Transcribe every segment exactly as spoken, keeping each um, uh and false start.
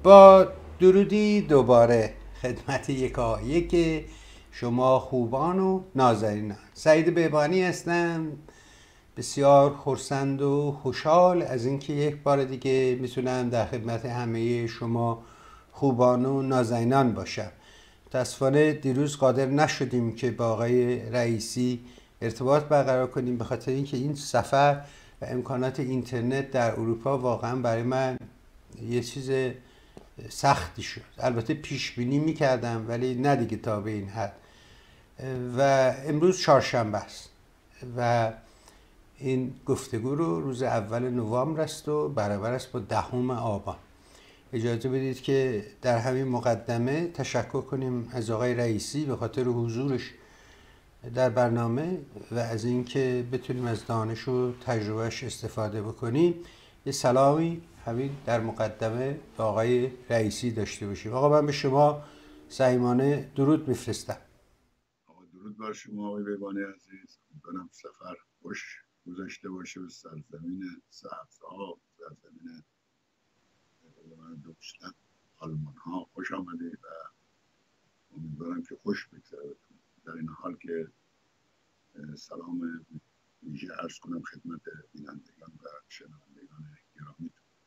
با درودی دوباره خدمت یکا یک شما خوبان و نازنینان. سعید بهبانی هستم، بسیار خرسند و خوشحال از اینکه یک بار دیگه میتونم در خدمت همه شما خوبان و نازنینان باشم. متاسفانه دیروز قادر نشدیم که با آقای رئیسی ارتباط برقرار کنیم، به خاطر اینکه این سفر و امکانات اینترنت در اروپا واقعا برای من یه چیز سختی شد. البته پیش بینی میکردم ولی نه دیگه تا به این حد. و امروز چهارشنبه است و این گفتگو رو روز اول نوامبر است و برابر است با دهم آبان. اجازه بدید که در همین مقدمه تشکر کنیم از آقای رئیسی به خاطر حضورش در برنامه و از اینکه بتونیم از دانش و تجربهش استفاده بکنیم. یه سلامی همین در مقدمه به آقای رئیسی داشته باشیم. آقا من به شما صمیمانه درود میفرستم. آقا درود بر شما آقای بهبانی عزیز. امیدوارم سفر خوش گذشته باشه به سرزمین سبزها، سرزمین من دوستان آلمان ها خوش آمدید و امیدوارم که خوش بگذره. در این حال که سلام ویژه عرض کنم خدمت بینندگان و شنوندگان گرامی.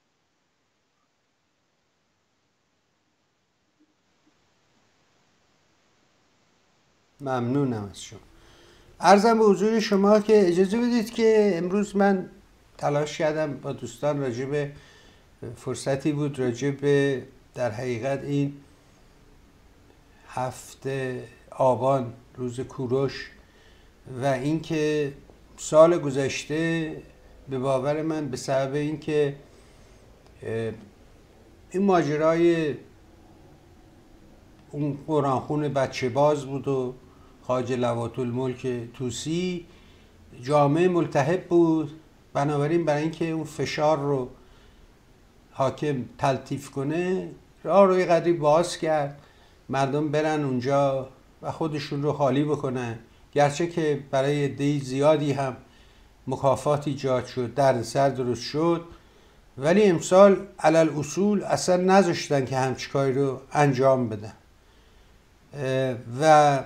ممنونم از شما. عرضم به حضور شما که اجازه بدید که امروز من تلاش کردم با دوستان راجع به فرصتی بود راجع به در حقیقت این هفته آبان، روز کوروش و اینکه سال گذشته به باور من به سبب اینکه این ماجرای اون قرآنخون بچه باز بود و خواجه لوات الملک طوسی جامعه ملتهب بود، بنابراین برای اینکه اون فشار رو حاکم تلطیف کنه راه روی قدری باز کرد مردم برن اونجا و خودشون رو خالی بکنن، گرچه که برای عده زیادی هم مکافات ایجاد شد، دردسر درست شد، ولی امسال علل اصول اصلا نذاشتن که همچین کاری رو انجام بدن و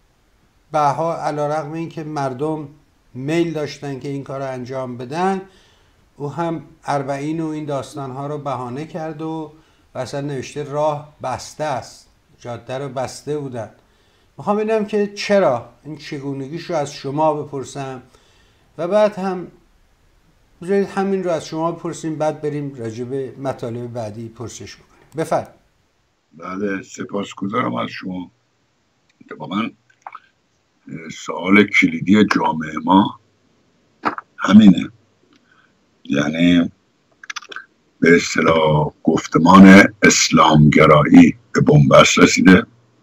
بها علیرغم این که مردم میل داشتن که این کار رو انجام بدن، او هم اربعین و این داستان ها رو بهانه کرد و اصلا نوشته راه بسته است، جاده رو بسته بودن. میخوام ببینم که چرا، این چگونگیش رو از شما بپرسم و بعد هم بذارید همین رو از شما بپرسیم، بعد بریم راجع به مطالب بعدی پرسش بکنیم. بفرمایید. بله، سپاسگزارم از شما. اتفاقا سوال کلیدی جامعه ما همینه، یعنی به اصطلاح گفتمان اسلامگرایی به بنبست رسیده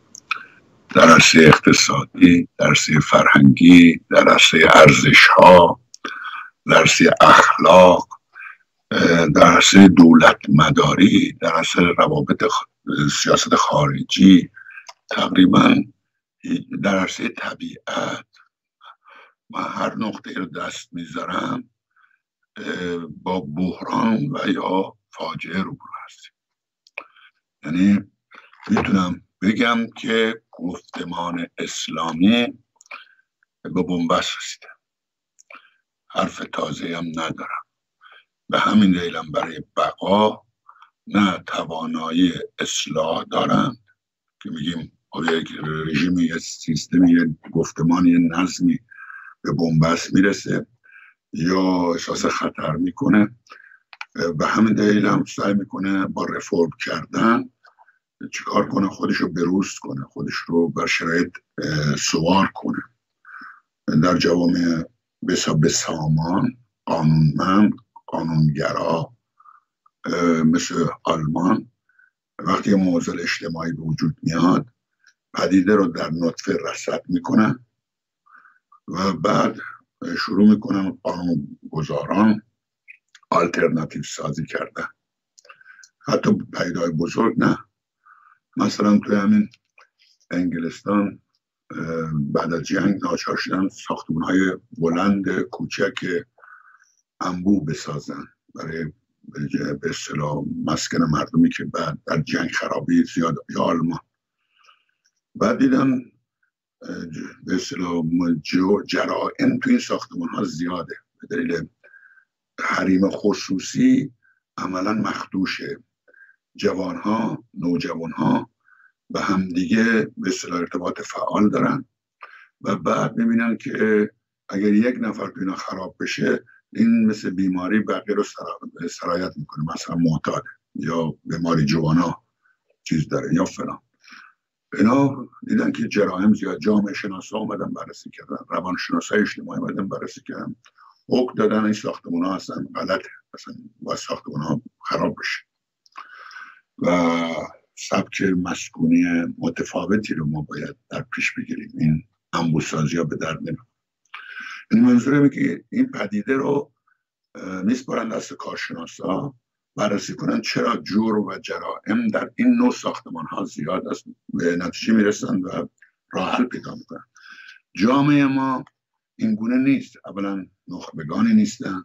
در عرصه اقتصادی، در عرصه فرهنگی، در عرصه ارزش‌ها، در عرصه اخلاق، در عرصه دولت مداری، در عرصه روابط سیاست خارجی، تقریبا در عرصه طبیعت. من هر نقطه رو دست میذارم با بحران و یا فاجعه روبرو هستیم. یعنی میتونم بگم که گفتمان اسلامی به بنبست رسیده. حرف تازه هم ندارم. به همین دلیلم برای بقا نه توانایی اصلاح دارن که میگیم یک رژیمی، یک سیستمی، یک گفتمانی، یک نظمی به بنبست میرسه یا احساس خطر میکنه. به همین دلیل هم سعی میکنه با رفرم کردن چیکار کنه، خودش رو بروز کنه، خودش رو بر شرایط سوار کنه. در جوامع به سامان، قانونمند، قانونگرا مثل آلمان، وقتی یه معضل اجتماعی به وجود میاد پدیده رو در نطفه رصد میکنن و بعد شروع میکنن قانونگذاران آلترناتیو سازی کردن. حتی پدیده‌های بزرگ نه. مثلا توی همین انگلستان بعد از جنگ ناچار شدن ساختمان‌های بلند کوچک انبوه بسازن برای به اصطلاح مسکن مردمی که بعد در جنگ خرابی زیاد یا آلمان. بعد دیدم به اصطلاح جرائم تو این ساختمان ها زیاده به دلیل حریم خصوصی عملا مخدوشه. جوان ها، نوجوان ها به هم دیگه به اصطلاح ارتباط فعال دارن و بعد میبینن که اگر یک نفر تو اینا خراب بشه این مثل بیماری بقیه رو سرایت میکنه، مثلا معتاد یا بیماری جوانا چیز داره یا فلان. اینا دیدن که جرائم زیاد. جامعه شناسا اومدن بررسی کردن، روان شناسای اجتماعی اومدن بررسی کردن، حکم دادن این ساختمان ها اصلا غلطه، اصلا باید ساختمان ها خراب بشه و سبک مسکونی متفاوتی رو ما باید در پیش بگیریم. این انبوسازی ها به درد نمیخوره. این منظورمه که این پدیده رو میسپارن دست کارشناسا بررسی کنن چرا جور و جرائم در این نوع ساختمان ها زیاد است، به نتیجه میرسن و راه حل پیدا میکنن. جامعه ما این گونه نیست. اولا نخبگانی نیستن،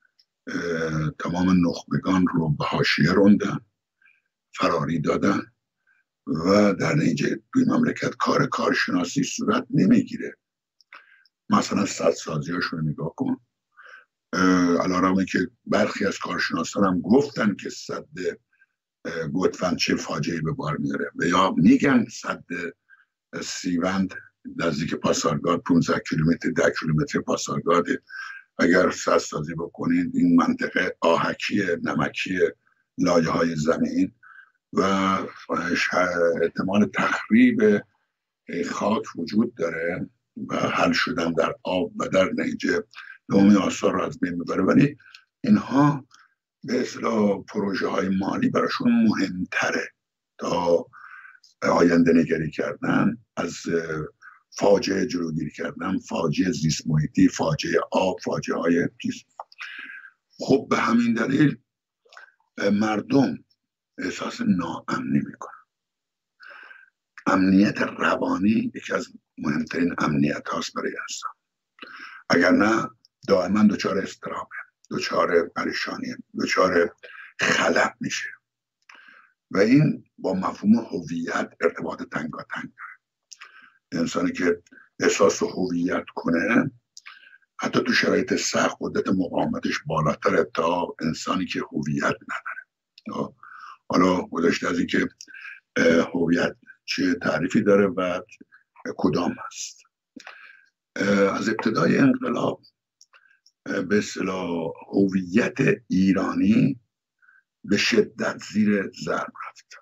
تمام نخبگان رو به حاشیه راندن، فراری دادن و در نتیجه توی مملکت کار کارشناسی صورت نمیگیره. مثلا سدسازی هاشون رو نگاه کن، علیرغم که برخی از کارشناسان هم گفتن که سد گوتفند چه فاجعه‌ای به بار میاره و یا میگن سد سیوند نزدیک پاسارگاد پانزده کیلومتر ده کیلومتر پاسارگاد، اگر سدسازی بکنید این منطقه آهکی نمکی لایه های زمین و احتمال تخریب خاک وجود داره و حل شدن در آب و در نتیجه تمامی آثار رو از بین میبره. ولی اینها به اصطلاح پروژه های مالی براشون مهمتره تا آینده نگری کردن از فاجعه جلوگیری کردن، فاجعه زیست محیطی، فاجعه آب، فاجعه های پیش. خب به همین دلیل مردم احساس ناامنی میکنن. امنیت روانی یکی از مهمترین امنیت هاست برای انسان. اگر نه دائما دچار اضطراب، دچار پریشانی، دچار خلأ میشه و این با مفهوم هویت ارتباط تنگاتنگ داره. انسانی که احساس هویت کنه حتی تو شرایط سخت قدرت مقاومتش بالاتره تا انسانی که هویت نداره. حالا گذشته از این که هویت چه تعریفی داره و کدام هست. از ابتدای انقلاب به اصطلاح هویت ایرانی به شدت زیر ضرب رفت،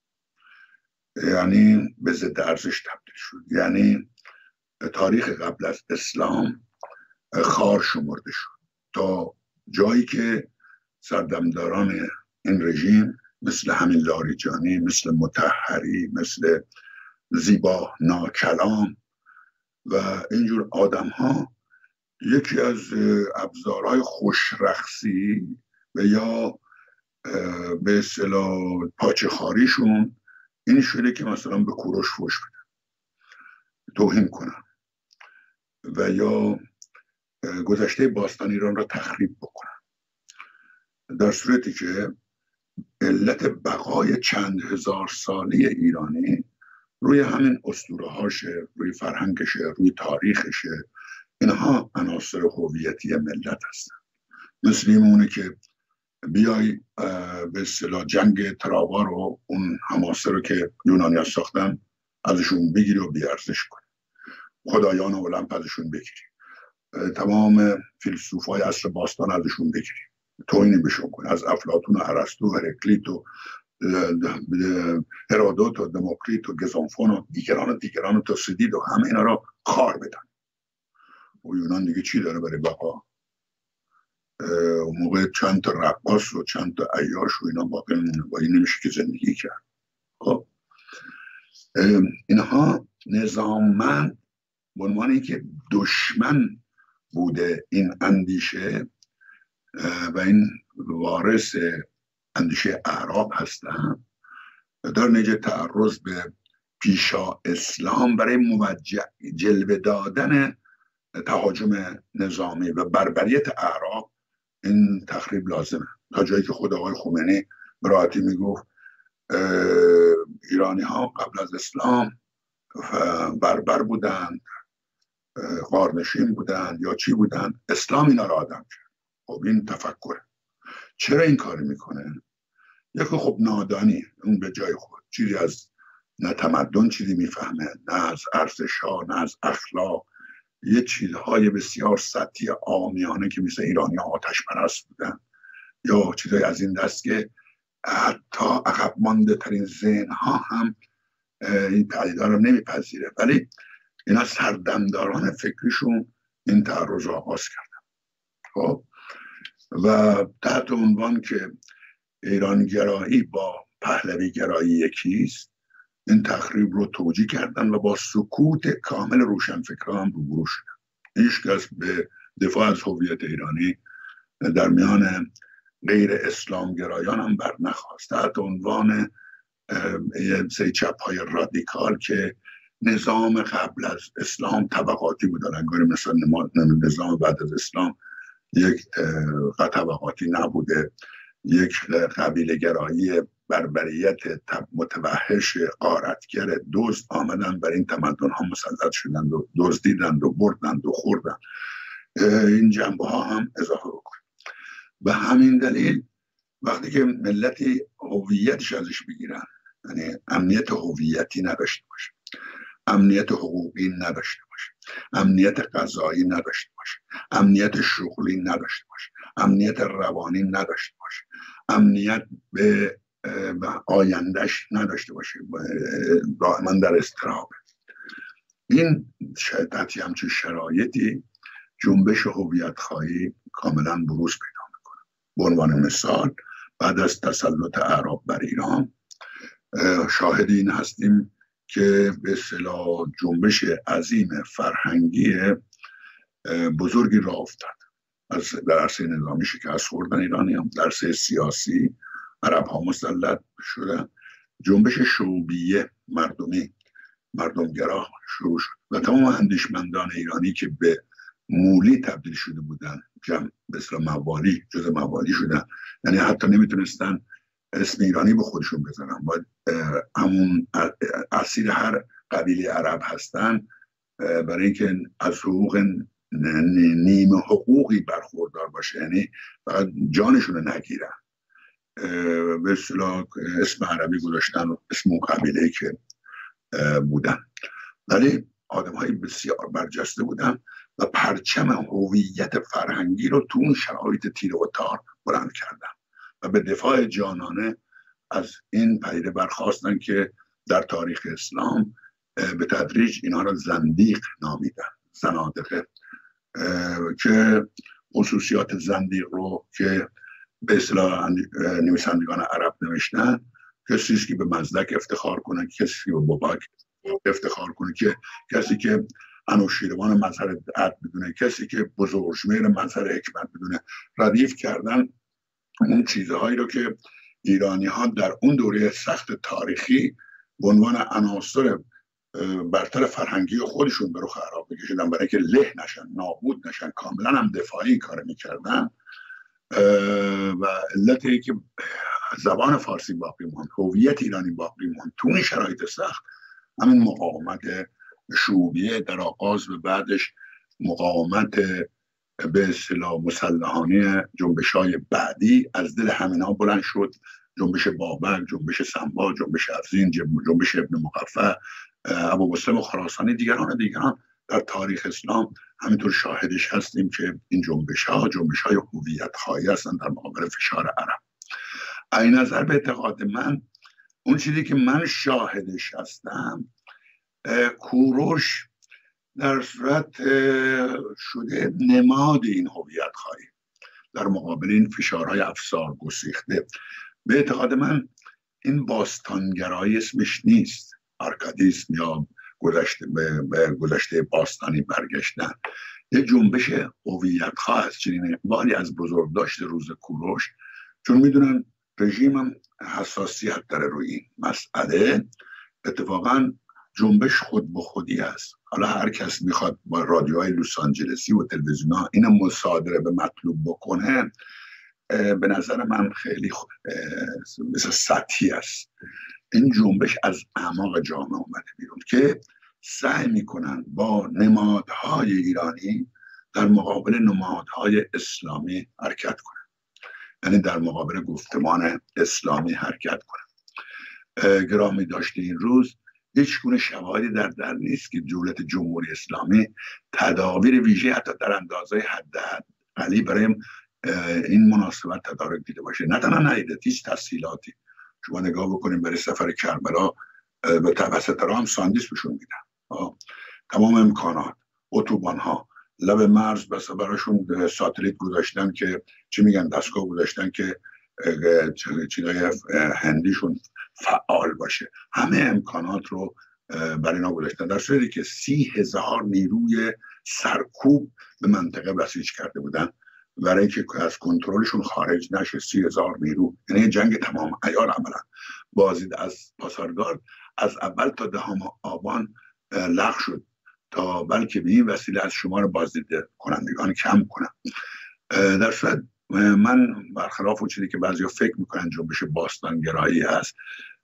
یعنی به ضد ارزش تبدیل شد. یعنی تاریخ قبل از اسلام خار شمرده شد تا جایی که سردمداران این رژیم مثل همین لاریجانی، مثل مطهری، مثل زیبا ناکلام و اینجور آدم ها یکی از ابزارهای خوشرخصی و یا به اصطلاح پاچه خاریشون این شده که مثلا به کوروش فوش بدن، توهین کنن و یا گذشته باستان ایران را تخریب بکنن، در صورتی که علت بقای چند هزار سالی ایرانی روی همین اسطوره هاشه، روی فرهنگشه، روی تاریخشه. اینها عناصر هویتی ملت هستن. مثل اینونه که بیای به اصطلاح جنگ تراوا رو، اون حماسه رو که یونانی‌ها ساختن ازشون بگیری و بیارزش کنی، خدایان المپ ازشون بگیری، تمام فیلسوفای عصر باستان ازشون بگیری، توهین بهشون کنی، از افلاطون و ارسطو و هرکلیت و هرودوت و دموکریت و گزانفون و دیگران و دیگران و توسیدید و همه اینا رو خار بدن. و یونان دیگه چی داره برای بقا؟ اون موقع چند تا رقاص و چند تا عیاش و اینا باقی نمونه، با این نمیشه که زندگی کرد. خب اینها نظاممند به عنوان اینکه دشمن بوده این اندیشه و این وارث اندیشه اعراب هستن، در نتیجه تعرض به پیشا اسلام برای موجه جلوه دادن تهاجم نظامی و بربریت اعراب این تخریب لازمه. تا جایی که خود آقای خمینی به راحتی میگفت ایرانی ها قبل از اسلام بربر بودند، غارنشین بودند یا چی بودند، اسلام اینا را آدم کرد. خب این تفکره. چرا این کاری میکنه؟ یکی خب نادانی، اون به جای خود چیزی از نه تمدن چیزی میفهمه، نه از ارزش ها، نه از اخلاق، یه چیزهای بسیار سطحی عامیانه که مثل ایرانی ها آتش پرست بودن یا چیزهای از این دست که حتی عقب مانده ترین ذهن ها هم این پدیده رو نمیپذیره، ولی اینا سردمداران فکریشون این تعرض رو آغاز کردن. خب و تحت عنوان که ایران گرایی با پهلوی گرایی یکیست، این تخریب رو توجیه کردن و با سکوت کامل روشنفکران هم روبرو شدن. هیچ کس به دفاع از هویت ایرانی در میان غیر اسلام گرایان هم بر نخواست، تحت عنوان یه سری چپ های رادیکال که نظام قبل از اسلام طبقاتی بودن، انگار مثلا نظام بعد از اسلام یک طبقاتی نبوده، یک قبیله گرایی بربریت متوحش غارتگر دزد آمدن بر این تمدن ها مسلط شدند و دزدیدند و بردند و خوردند. این جنبه ها هم اضافه بکن. به همین دلیل وقتی که ملتی هویتش ازش بگیرن، یعنی امنیت هویتی نداشته باشه، امنیت حقوقی نداشته باشه، امنیت غذایی نداشته باشه، امنیت شغلی نداشته باشه، امنیت روانی نداشته باشه، امنیت به آیندهش نداشته باشه، دائما در اضطرابه، این شدتی همچون شرایطی جنبش هویت خواهی کاملا بروز پیدا میکنه. به عنوان مثال بعد از تسلط اعراب بر ایران شاهد این هستیم که به اصطلاح جنبش عظیم فرهنگی بزرگی راه افتاد. از در عرصه نظامی شکست خوردن ایرانی هم، در عرصه سیاسی عرب ها مسلط شدن، جنبش شعوبیه مردمی مردمگرا شروع شد و تمام اندیشمندان ایرانی که به مولی تبدیل شده بودن، جمع به اصطلاح موالی، جز موالی شدن، یعنی حتی نمیتونستن اسم ایرانی به خودشون بزنن، باید همون اسیر هر قبیله عرب هستن برای اینکه از حقوق نیمه حقوقی برخوردار باشه، یعنی فقط جانشون رو نگیرن. به اصطلاح اسم عربی گذاشتن و اسم اون قبیله که بودن، ولی آدم های بسیار برجسته بودن و پرچم هویت فرهنگی رو تو اون شرایط تیره و تار بلند کردن و به دفاع جانانه از این پدیده برخواستن که در تاریخ اسلام به تدریج اینها را زندیق نامیدن. زنادقه که خصوصیات زندیق رو که به اصطلاح نویسندگان عرب نوشتن، کسی که به مزدک افتخار کنه، کسی که به بابک افتخار کنه، که کسی که انوشیروان مظهر عدل بدونه، کسی که بزرگمهر مظهر حکمت بدونه، ردیف کردن اون چیزهایی رو که ایرانی ها در اون دوره سخت تاریخی به عنوان عناصر برتر فرهنگی خودشون به رخ عرب بکشیدن برای که له نشن، نابود نشن، کاملا هم دفاعی کار میکردن. و علتی که زبان فارسی باقی ماند، هویت ایرانی باقی ماند تو این شرایط سخت، همین مقاومت شعوبیه در آغاز و بعدش مقاومت به اصطلاح مسلحانه جنبش‌های بعدی از دل همینا بلند شد. جنبش بابک، جنبش سنبا، جنبش افزین، جنبش ابن مقفع، ابو مسلم خراسانی، دیگران دیگران در تاریخ اسلام همینطور شاهدش هستیم که این جنبش ها جنبش های هویت خواهی هستند در مقابل فشار عرب. این نظر به اعتقاد من اون چیزی که من شاهدش هستم، کوروش در صورت شده نماد این هویت خواهی در مقابل این فشارهای افسار گسیخته. به اعتقاد من این باستانگرایی اسمش نیست، آرکادیسم یا گذشته به, به گذشته باستانی برگشتن، یه جنبش هویت خواه است. چنین اقبالی از بزرگداشت روز کوروش، چون میدونن رژیم هم حساسیت داره روی این مسئله، اتفاقا جنبش خود به خودی است. حالا هر کس میخواد با رادیوهای لس آنجلسی و تلویزیون‌ها این مصادره به مطلوب بکنه، به نظر من خیلی مثل سطحی است. این جنبش از اعماق جامعه اومده بیرون که سعی میکنن با نمادهای ایرانی در مقابل نمادهای اسلامی حرکت کنن، یعنی در مقابل گفتمان اسلامی حرکت کنن. گرامی داشته این روز هیچ گونه شواهدی در در نیست که دولت جمهوری اسلامی تدابیر ویژه حتی در اندازه حداقلی برای این مناسبت تدارک دیده باشه. نه تنها ندیده، هیچ تسهیلاتی. شما نگاه بکنیم برای سفر کربلا به توسط راه ساندیس بهشون میدن، تمام امکانات، اتوبان ها، لب مرز بس براشون ساتلیت گذاشتن که چی میگن، دستگاه گذاشتن که چیزای هندیشون فعال باشه. همه امکانات رو برای اینا گذاشتن، در صورتی که سی هزار نیروی سرکوب به منطقه بسیج کرده بودن برای اینکه از کنترلشون خارج نشه. سی هزار نیرو، یعنی جنگ تمام عیار. عملا بازدید از پاسارگارد از اول تا دهم آبان لغو شد تا بلکه به این وسیله از شمار بازدید کنندگان کم کنن. در صورت من برخلاف اون چیزی که بعضیا فکر میکنن جنبش باستانگرایی هست،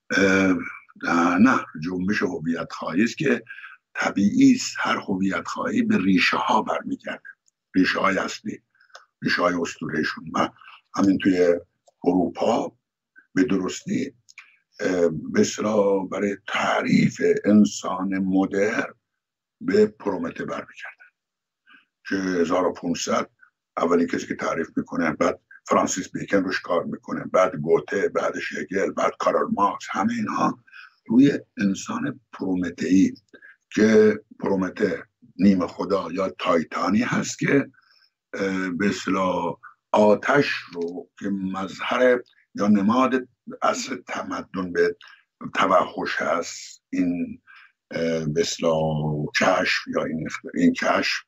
نه، جنبش هویت خواهی است که طبیعی است. هر هویت خواهی به ریشه ها برمیگرده، ریشه های اصلی، ریشه های اسطورهشون. من همین توی اروپا به درستی به اصطلاح برای تعریف انسان مدرن به پرومته برمیگردن که هزار و پانصد اولین کسی که تعریف میکنه، بعد فرانسیس بیکن روش کار میکنه، بعد گوته، بعد شگل، بعد کارل مارکس، همه اینها روی انسان پرومته‌ای که پرومته نیم خدا یا تایتانی هست که به اصطلاح آتش رو که مظهر یا نماد اصل تمدن به توحش هست، این به اصطلاح کشف یا این این کشف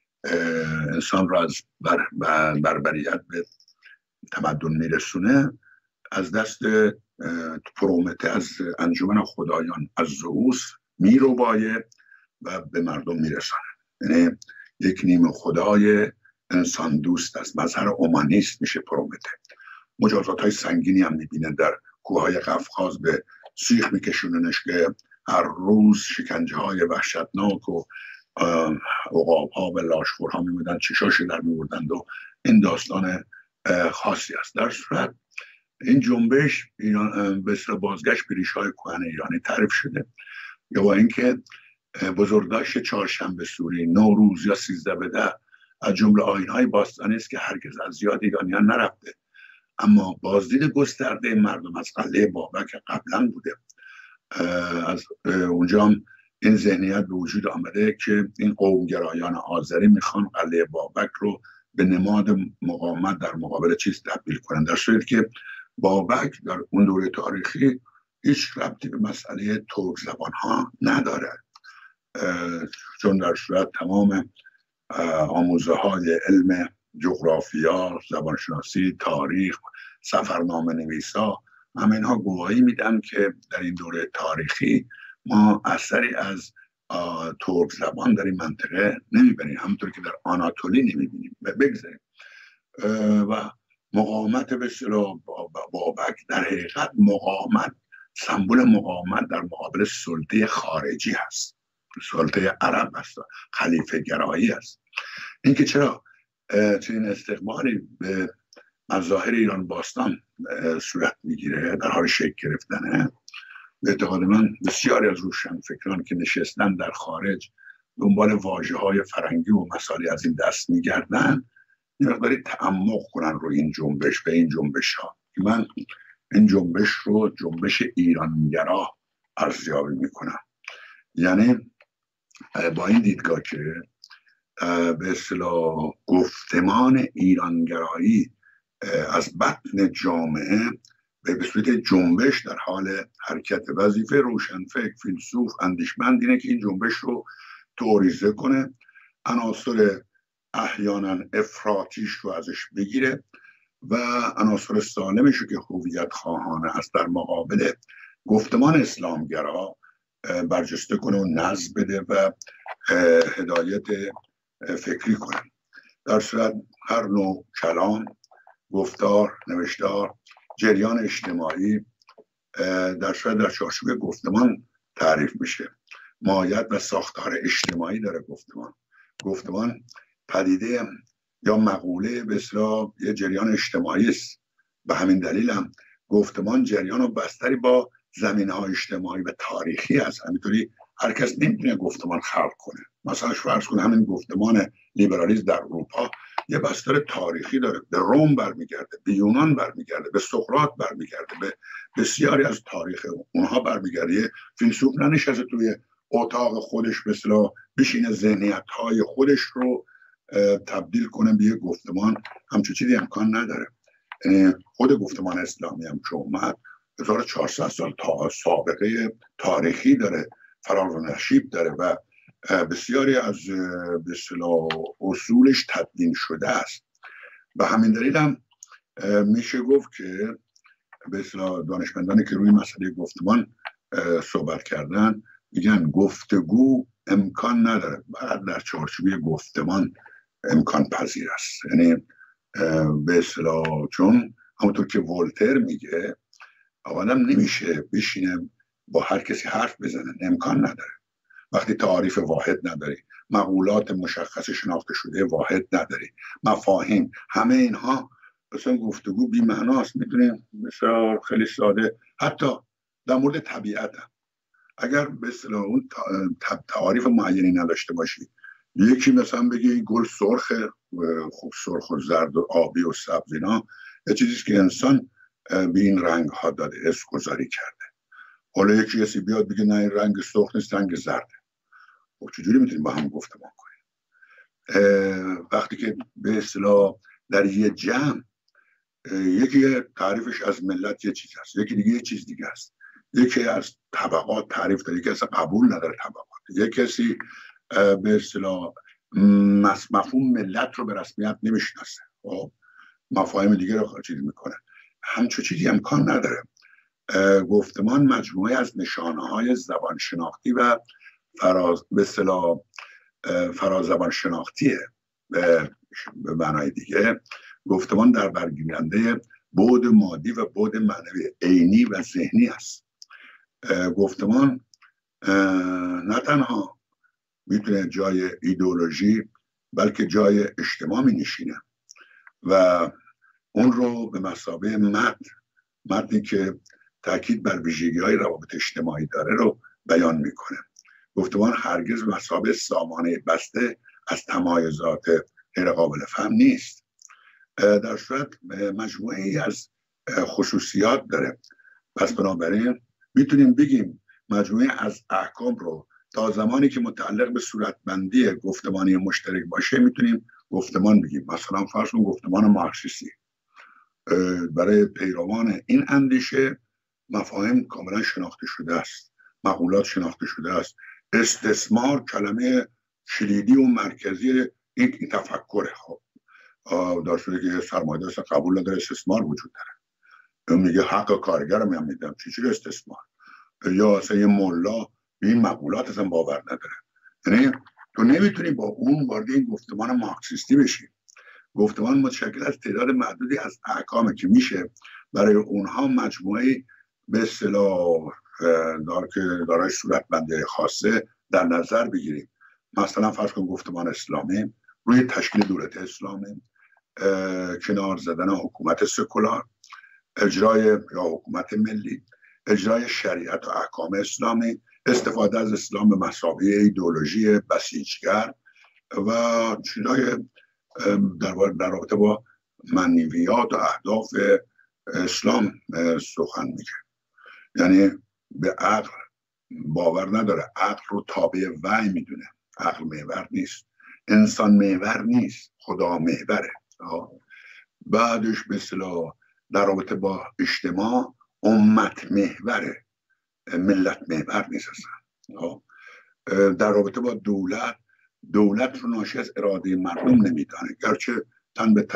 انسان را از بر بربریت به تمدن میرسونه، از دست پرومته، از انجمن خدایان، از زئوس میروبایه و به مردم میرسانه. یعنی یک نیم خدای انسان دوست است، مظهر اومانیست میشه پرومته. مجازات های سنگینی هم میبینه، در کوههای قفقاز به سیخ میکشوننش که هر روز شکنجه های وحشتناک و عقاب ها و لاشخور ها میبودن، چشاشی در میبردند و این داستان خاصی است. در صورت این جنبش ایران به اصطلاح بازگشت به ریشه های کهن ایرانی تعریف شده، یا با اینکه بزرگداشت چهارشنبه سوری، نوروز یا سیزده بده از جمله آیین‌های باستانی است که هرگز از زیاد ایرانیان نرفته، اما بازدید گسترده مردم از قلعه بابک قبلا بوده. از اونجا هم این ذهنیت به وجود آمده که این قومگرایان آذری میخوان قلعه بابک رو به نماد مقاومت در مقابل چیز تبدیل کنند، در صورتی که بابک در اون دوره تاریخی هیچ ربطی به مسئله ترک زبان ها نداره، چون در صورت تمام آموزه های علم جغرافیا، زبانشناسی، تاریخ، سفرنامه نویسا، همه اینها گواهی میدن که در این دوره تاریخی ما اثری از ترک زبان در این منطقه نمیبینیم، همونطور که در آناتولی نمیبینیم. بگذاریم و مقاومت به اصطلاح بابک در حقیقت مقاومت، سمبل مقاومت در مقابل سلطه خارجی هست، سلطه عرب هست، خلیفه گرایی است. اینکه چرا چنین استقبالی به مظاهر ایران باستان صورت میگیره، در حال شکل گرفتنه، به اعتقاد من بسیاری از روشنفکران که نشستن در خارج دنبال واژه‌های فرنگی و مسائلی از این دست میگردن، یه مقداری تعمق کنن روی این جنبش، به این جنبش ها. من این جنبش رو جنبش ایرانگرا ارزیابی میکنم. یعنی با این دیدگاه که به اصطلاح گفتمان ایرانگرایی از بطن جامعه به صورت جنبش در حال حرکت، وظیفه روشنفکر، فیلسوف، اندیشمند اینه که این جنبش رو توریزه کنه، عناصر احیانا افراطیش رو ازش بگیره و عناصر سالمش رو که هویت خواهانه هست در مقابل گفتمان اسلامگرا برجسته کنه و نظم بده و هدایت فکری کنه. در صورت هر نوع کلام گفتار، نوشتار، جریان اجتماعی در شاید در چارچوب گفتمان تعریف میشه. ماهیت و ساختار اجتماعی داره گفتمان. گفتمان پدیده یا مقوله به اصطلاح یه جریان اجتماعی است. به همین دلیل هم گفتمان جریان و بستری با زمینه‌های اجتماعی و تاریخی است. همینطوری هر کس نمیتونه گفتمان خلق کنه. مثلا فرض کن همین گفتمان لیبرالیسم در اروپا یه بستر تاریخی داره، به روم برمیگرده، به یونان برمیگرده، به سقراط برمیگرده، به بسیاری از تاریخ اونها برمیگرده. یه فیلسوف ننشسته توی اتاق خودش به اصطلاح بشینه ذهنیت‌های خودش رو تبدیل کنه به یه گفتمان. همچون چیزی امکان نداره. یعنی خود گفتمان اسلامی هم که اومد هزار و چهارصد سال تا سابقه تاریخی داره، فراز و نشیب داره و بسیاری از به اصطلاح اصولش تدوین شده است. به همین دلیل هم میشه گفت که به اصطلاح دانشمندانی که روی مسئله گفتمان صحبت کردن میگن گفتگو امکان نداره، بعد در چارچوب گفتمان امکان پذیر است. یعنی به اصطلاح چون همونطور که ولتر میگه آدم نمیشه بشینه با هر کسی حرف بزنه، امکان نداره. وقتی تعریف واحد نداری، مقولات مشخص شناخته شده واحد نداری، مفاهیم، همه اینها اصلا گفتگو بی معناست. میتونیم مثلا خیلی ساده حتی در مورد طبیعت هم. اگر به اصطلاح اون تعریف معینی نداشته باشی، یکی مثلا بگی گل سرخه، خوب سرخ و زرد و آبی و سبز، اینا یه چیزیست که انسان به این رنگ ها داده، اسم گذاری کرده. حالا یکی کسی بیاد بگه نه این رنگ سرخ نیست، رنگ زرده. خب چجوری میتونیم با هم گفتمان کنیم؟ وقتی که به اصطلاح در یه جمع یکی تعریفش از ملت یه چیز هست، یکی دیگه یه چیز دیگه است، یکی از طبقات تعریف داره، یکی اصلا قبول نداره طبقات، یکی کسی به اصطلاح مفهوم ملت رو به رسمیت نمیشناسه، خب مفاهیم دیگه رو چیز میکنه. همچون چیزی امکان نداره. گفتمان مجموعه از نشانه‌های زبان شناختی و فراز به اصطلاح فراز زبان شناختیه. به معنای دیگه گفتمان در برگیرنده بعد مادی و بعد معنوی عینی و ذهنی است. گفتمان نه تنها میتونه جای ایدئولوژی بلکه جای اجتماع می نشینه و اون رو به مثابه متن متنی که تاکید بر ویژگی‌های روابط اجتماعی داره رو بیان میکنه. گفتمان هرگز به مثابه سامانه بسته از تمایزات غیر قابل فهم نیست. در صورت مجموعه ای از خصوصیات داره. پس بنابراین میتونیم بگیم مجموعه از احکام رو تا زمانی که متعلق به صورتبندی گفتمانی مشترک باشه میتونیم گفتمان بگیم. مثلا فرض کن گفتمان مارکسیستی برای پیروان این اندیشه مفاهیم کاملا شناخته شده است، مقولات شناخته شده است. استثمار کلمه کلیدی و مرکزی این تفکره. خب در صورتی که سرمایه‌دار قبول نداره استثمار وجود داره، اون میگه حق کارگر رو من میدم، چی چی استثمار؟ یا اصلا یه ملا به این مقولات اصلا باور نداره. یعنی تو نمیتونی با اون وارد این گفتمان مارکسیستی بشی. گفتمان متشکل از تعداد معدودی از احکامه که میشه برای اونها مجموعه به اصطلاح دار که دارای صورتبندی خاصه در نظر بگیریم. مثلا فرض کن گفتمان اسلامی روی تشکیل دولت اسلامی، کنار زدن حکومت سکولار، اجرای یا حکومت ملی، اجرای شریعت و احکام اسلامی، استفاده از اسلام به مثابه ایدئولوژی بسیجگر و چیزای در در رابطه با منیویات و اهداف اسلام سخن میگه. یعنی به عقل باور نداره، عقل رو تابع وحی میدونه. عقل محور نیست، انسان محور نیست، خدا محوره. بعدش به اصطلاح در رابطه با اجتماع امت محوره، ملت محور نیست اصلا. در رابطه با دولت، دولت رو ناشی از اراده مردم نمیدانه، گرچه تن به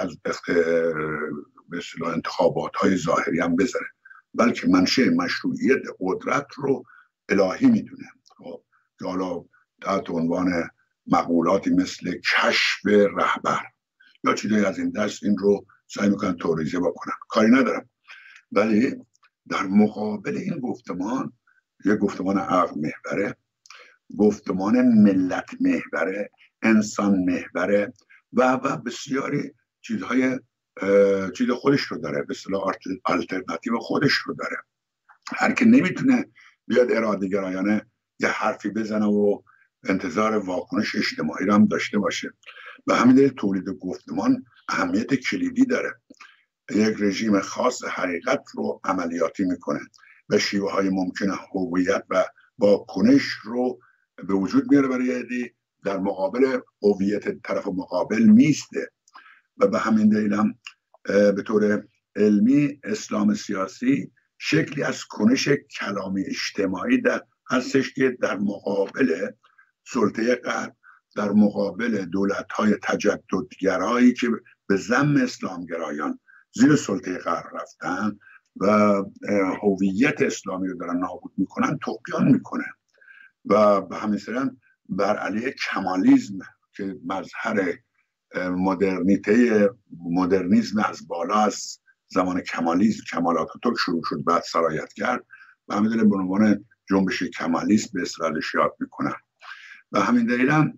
به اصطلاح انتخابات های ظاهری هم بذاره، بلکه منشأ مشروعیت قدرت رو الهی میدونه. که حالا تحت عنوان مقولاتی مثل کشف رهبر یا چیزایی از این دست این رو سعی میکنن توریزه بکنن، کاری ندارم. ولی در مقابل این گفتمان یک گفتمان عقل محوره، گفتمان ملت محوره، انسان محوره و و بسیاری چیزهای چیز خودش رو داره، به اصطلاح آلترناتیو خودش رو داره. هر که نمیتونه بیاد اراده گرایانه یه حرفی بزنه و انتظار واکنش اجتماعی رو هم داشته باشه. به همین دلیل تولید گفتمان اهمیت کلیدی داره. یک رژیم خاص حقیقت رو عملیاتی میکنه و شیوه های ممکن هویت و واکنش رو به وجود میاره برای عده‌ای، در مقابل هویت طرف مقابل میسته. و به همین دلیل هم به طور علمی اسلام سیاسی شکلی از کنش کلامی اجتماعی در هستش که در مقابل سلطه غرب، در مقابل دولت‌های تجددگرایی که به ذم اسلامگرایان زیر سلطه غرب رفتن و هویت اسلامی رو دارن نابود میکنن طغیان میکنه و به همین سرن بر علیه کمالیسم که مظهر مدرنیته مدرنیسم از بالا از زمان کمالیسم کمال آتاتورک شروع شد بعد سرایت کرد و همین دلیل به عنوان جنبش کمالیسم به اصطلاحش یاد میکنن. و همین دلیل هم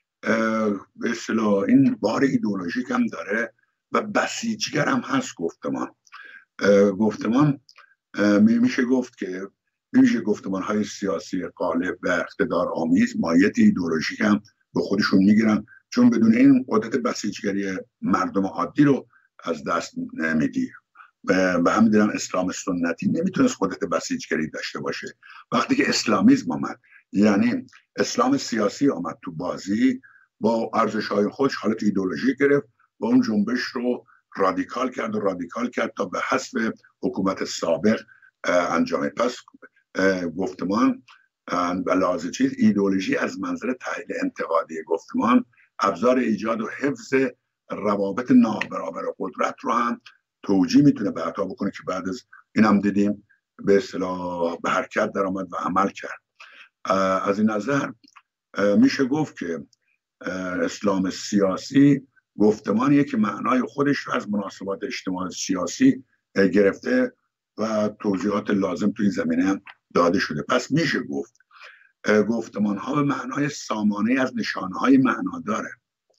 به اصطلاح این بار ایدئولوژیک هم داره و بسیجگر هم هست گفتمان. گفتمان میشه گفت که میشه گفتمان های سیاسی غالب و اقتدار آمیز ماهیت ایدئولوژیک هم به خودشون میگیرن، چون بدون این قدرت بسیجگری مردم عادی رو از دست نمیدی. و همین دلیل اسلام سنتی نمیتونست قدرت بسیجگری داشته باشه. وقتی که اسلامیسم آمد، یعنی اسلام سیاسی آمد تو بازی، با ارزش‌های خودش حالت ایدئولوژی گرفت و اون جنبش رو رادیکال کرد و رادیکال کرد تا به حسب حکومت سابق انجام. پس گفتمان و لحاظ چیز ایدئولوژی از منظر تحلیل انتقادی گفتمان ابزار ایجاد و حفظ روابط نابرابر قدرت رو هم توجیه میتونه به عطا بکنه که بعد از این هم دیدیم به اصطلاح به حرکت در آمد و عمل کرد. از این نظر میشه گفت که اسلام سیاسی گفتمانیه که معنای خودش رو از مناسبات اجتماعی سیاسی گرفته و توضیحات لازم تو این زمینه هم داده شده. پس میشه گفت گفتمان ها به معنای سامانه از نشانه های معنا داره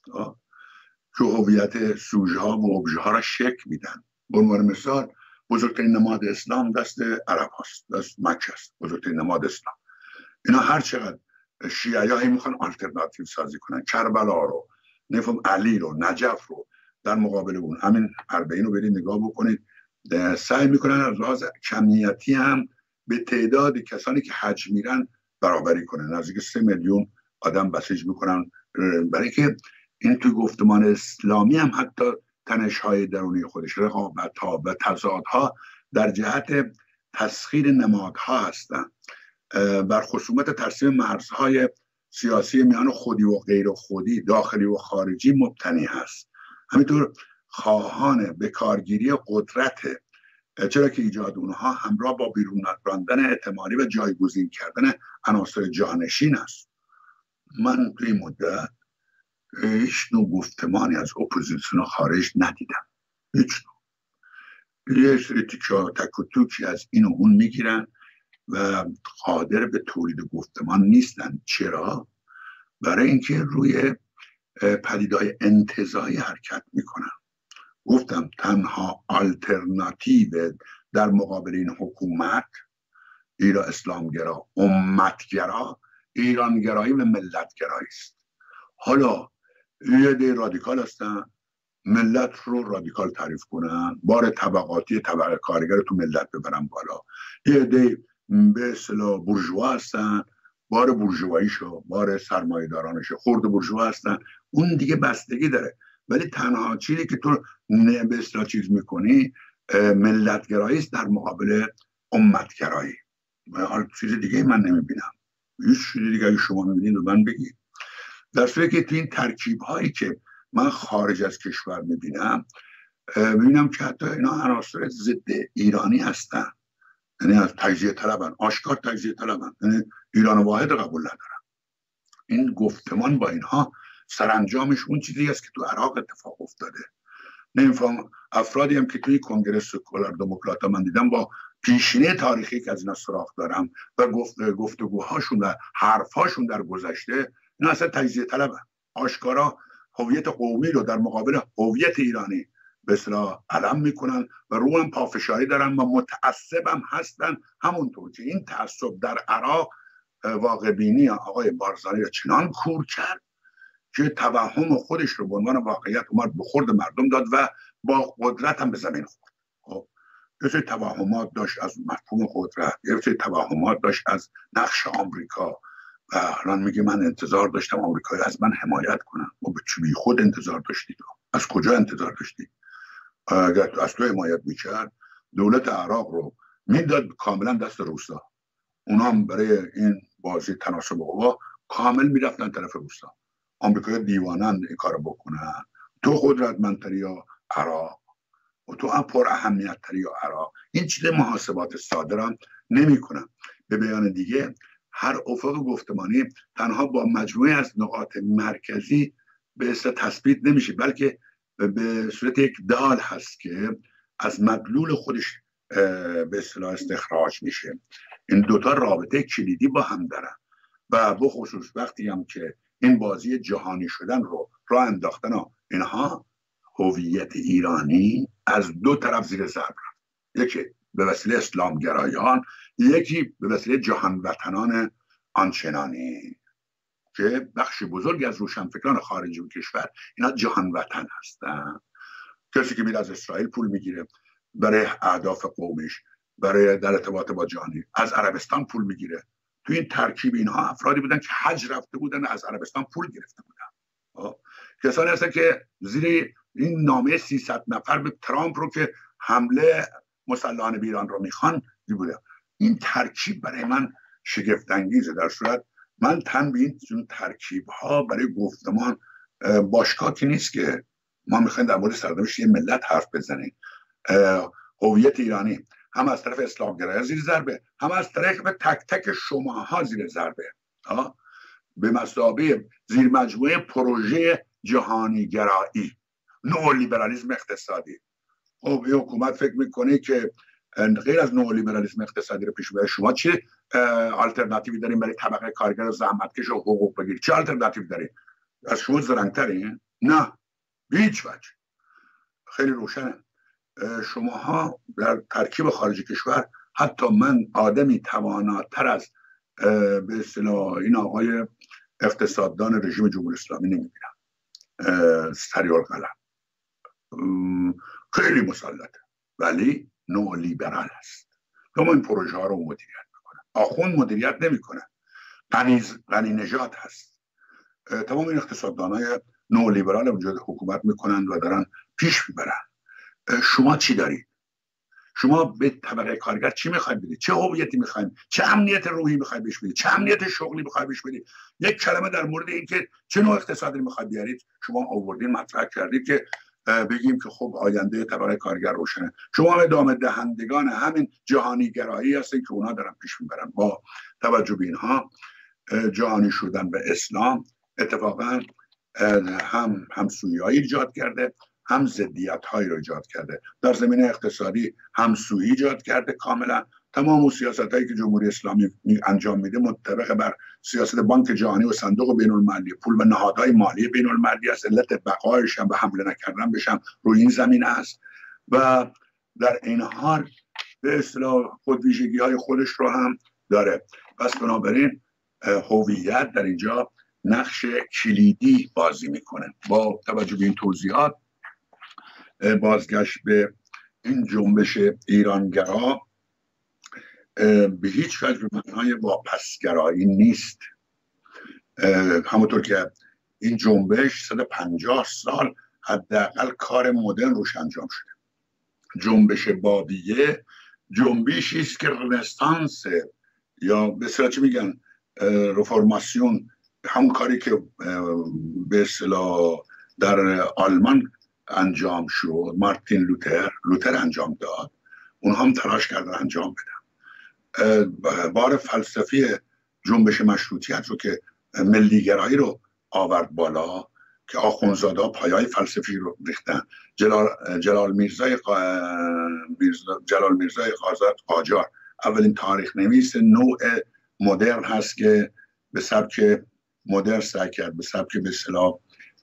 که هویت سوژه ها و ابژه ها را شکل میدن. به عنوان مثال بزرگترین نماد اسلام دست عرب هاست، دست مکه است، بزرگترین نماد اسلام. اینا هر چقدر شیعه ها میخوان آلترناتیو سازی کنن، کربلا رو، نفهم علی رو، نجف رو در مقابل اون همین اربعین رو برید نگاه بکنید، سعی میکنن از لحاظ کمیتی هم به تعداد کسانی که حج میرن برابری کنن. نزدیک سه میلیون آدم بسیج میکنن، برای که این توی گفتمان اسلامی هم حتی تنش‌های درونی خودش، رقابت‌ها و تضادها در جهت تسخیر نمادها هستند. بر خصومت ترسیم مرزهای سیاسی میان خودی و غیر خودی، داخلی و خارجی مبتنی هست. همینطور خواهان به کارگیری قدرت، چرا که ایجاد اونها همراه با بیرون راندن اعتمادی و جایگزین کردن عناصر جانشین است. من توی مدت هیچ نوع گفتمانی از اپوزیسیون خارج ندیدم، هیچ نوع. یه سری تک و توکی از این و اون میگیرن و قادر به تولید گفتمان نیستن. چرا؟ برای اینکه روی پدیدهای انتزاعی حرکت میکنن. گفتم تنها آلترناتیو در مقابل این حکومت ایران اسلامگرا، امتگرا، ایرانگرایی و ملتگرایی است. حالا یه دی رادیکال هستن، ملت رو رادیکال تعریف کنن، بار طبقاتی طبقه کارگر تو ملت ببرن بالا. یه دی به اصطلاح بورژوا هستن، بار بورژواییشو، بار سرمایه‌دارانشو، خرد بورژوا هستن. اون دیگه بستگی داره، ولی تنها چیزی که تو به اصطلاح چیز میکنی ملتگرایی است در مقابل امتگرایی. حالا چیز دیگه من نمیبینم. هیچ چیز دیگه شما میبینید و من بگید. در صورتی که تو این ترکیب هایی که من خارج از کشور میبینم، میبینم که حتی اینا عناصر ضد ایرانی هستن، یعنی از تجزیه طلبن، آشکار تجزیه طلبن، یعنی ایران واحد قبول ندارن. این گفتمان با اینها سرانجامش اون چیزی است که تو عراق اتفاق افتاده. نمیفهم. افرادی هم که توی کنگره سکولار دموکرات من دیدم با پیشینه تاریخی که از اینا سراغ دارم و گفت گفتگوهاشون و حرفهاشون در گذشته، اینا اصلا تجزیه طلبن. آشکارا هویت قومی رو در مقابل هویت ایرانی به اصطلاح علم میکنن و رو هم پافشاری دارن و متعصبم هستن. همونطور که این تعصب در عراق واقع بینی آقای بارزانی رو چنان کور کرد که توهم خودش رو به عنوان واقعیت اومد به خورد مردم داد و با قدرت هم به زمین خورد. خب یه سری توهمات داشت از مفهوم قدرت، یه سری توهمات داشت از نقش آمریکا و الان میگه من انتظار داشتم آمریکایی از من حمایت کنن. و به چی خود انتظار داشتید؟ از کجا انتظار داشتید؟ اگر از تو حمایت میکرد دولت عراق رو میداد کاملا دست روسا. اونا هم برای این بازی تناسب قوا کامل میرفتن طرف روسا. آمریکایی دیوانند این کارو بکنن. تو قدرتمندتری یا عراق و تو هم پر اهمیت تری یا عراق. این چیز محاسبات ساده هم نمی کنن. به بیان دیگه هر افق گفتمانی تنها با مجموعه از نقاط مرکزی به اصطلاح تثبیت نمیشه، بلکه به صورت یک دال هست که از مدلول خودش به اصطلاح استخراج میشه. این دوتا رابطه کلیدی با هم دارن و بخصوص وقتی هم که این بازی جهانی شدن رو راه انداختن و اینها، هویت ایرانی از دو طرف زیر ضرب رفت. یکی به وسیله اسلامگرایان، یکی به وسیله جهان وطنان آنچنانی که بخش بزرگی از روشنفکران خارجی و کشور اینا جهان وطن هستن. کسی که میره از اسرائیل پول میگیره برای اهداف قومیش، برای در ارتباط با جهانی، از عربستان پول میگیره. تو این ترکیب اینها افرادی بودن که حج رفته بودن از عربستان پول گرفته بودن. کسانی هستن که زیر این نامه سیصد نفر به ترامپ رو که حمله مسلحانه به ایران رو میخوان بوده. این ترکیب برای من شگفت انگیزه. در صورت من تن به این ترکیب ها برای گفتمان باشگاه که نیست که ما میخوایم در مورد سرنوشت یه ملت حرف بزنیم. هویت ایرانی هم از طرف اسلامگرایان زیر ضربه، هم از طرف تک تک شماها زیر ضربه. به مثابه زیر مجموعه پروژه جهانی گرایی، نئولیبرالیسم اقتصادی. خب این حکومت فکر میکنه که غیر از نئولیبرالیسم اقتصادی رو پیش ببره. شما چه آلترناتیوی دارین برای طبقه کارگر و زحمتکش و حقوق بگیرید؟ چه آلترناتیوی دارین؟ از شما زرنگ‌ترین؟ نه، به هیچ وجه. خیلی روشنه. شماها در ترکیب خارج کشور، حتی من آدمی تواناتر از به اصطلاح این آقای اقتصاددان رژیم جمهوری اسلامی نمیبینم. سریع القلم خیلی مسلطه ولی نئولیبرال است. اما این پروژه ها رو مدیریت میکنه. آخوند مدیریت نمیکنه. غنی غنی نژاد هست. تمام این اقتصاددانای نئولیبرال اونجا حکومت میکنن و دارن پیش میبرن. شما چی دارید؟ شما به طبقه کارگر چی میخواید بدید؟ چه هویتی میخواید؟ چه امنیت روحی میخواید بهش بدید؟ چه امنیت شغلی میخواید بهش بدید؟ یک کلمه در مورد اینکه چه نوع اقتصادی میخواید بیارید شما آوردین مطرح کردید که بگیم که خب آینده طبقه کارگر روشنه. شما هم ادامه دهندگان همین جهانی گرایی هستین که اونا دارن پیش میبرن. با توجه به اینها جهانی شدن به اسلام اتفاقا هم همسویی ایجاد کرده، هم ضدیت هایی رو ایجاد کرده. در زمینه اقتصادی همسویی ایجاد کرده کاملا. تمام سیاست هایی که جمهوری اسلامی انجام میده مطابق بر سیاست بانک جهانی و صندوق بین المللی پول و نهادهای مالی بین المللی است. علت بقایش هم و حمله نکردن بشم روی این زمینه است و در این حال به اصطلاح خودویژگی های خودش رو هم داره. پس بنابراین هویت در اینجا نقش کلیدی بازی میکنه. با توجه به این توضیحات بازگشت به این جنبش ایرانگرا به هیچ وجه به معنای واپسگرایی نیست. همونطور که این جنبش صد و پنجاه سال حداقل کار مدرن روش انجام شده. جنبش بابیه جنبشی است که رنسانس یا به اصطلاح چی میگن رفرماسیون، همون کاری که به اصطلاح در آلمان انجام شد، مارتین لوتر لوتر انجام داد، اونها هم تلاش کردن انجام بدن. بار فلسفی جنبش مشروطیت رو که ملیگرایی رو آورد بالا که آخوندزاده ها پایه‌های فلسفی رو ریختن. جلال, جلال میرزای قا... میرزا... جلال میرزای قاجار اولین تاریخ نویس نوع مدرن هست که به سبک مدرن سعی کرد به سبک به اصطلاح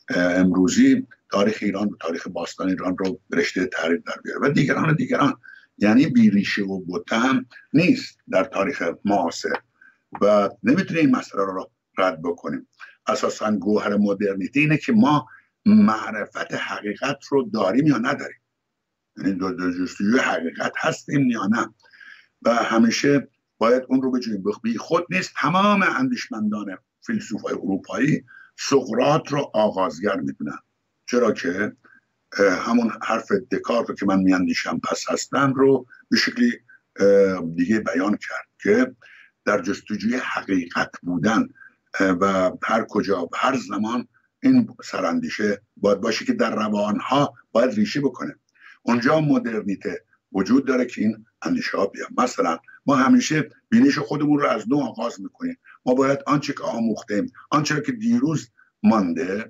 امروزی تاریخ ایران و تاریخ باستان ایران رو به رشته تحریر در بیاره و دیگران و دیگران. یعنی بیریشه و بوته هم نیست در تاریخ معاصر و نمیتونیم این مسئله رو رد بکنیم. اساساً گوهر مدرنیته اینه که ما معرفت حقیقت رو داریم یا نداریم، یعنی در جستجوی حقیقت هستیم یا نه و همیشه باید اون رو بجوییم. بی خود نیست تمام اندیشمندان فیلسوفای اروپایی سقراط رو آغازگر میدونن، چرا که همون حرف دکارت رو که من میاندیشم پس هستم رو به شکلی دیگه بیان کرد که در جستجوی حقیقت بودن و هر کجا و هر زمان این سراندیشه باید باشه که در روانها باید ریشه بکنه. اونجا مدرنیته وجود داره که این اندیشه ها بیان. مثلا ما همیشه بینش خودمون رو از نو آغاز میکنیم. ما باید آنچه که آموختیم، آنچه که دیروز مانده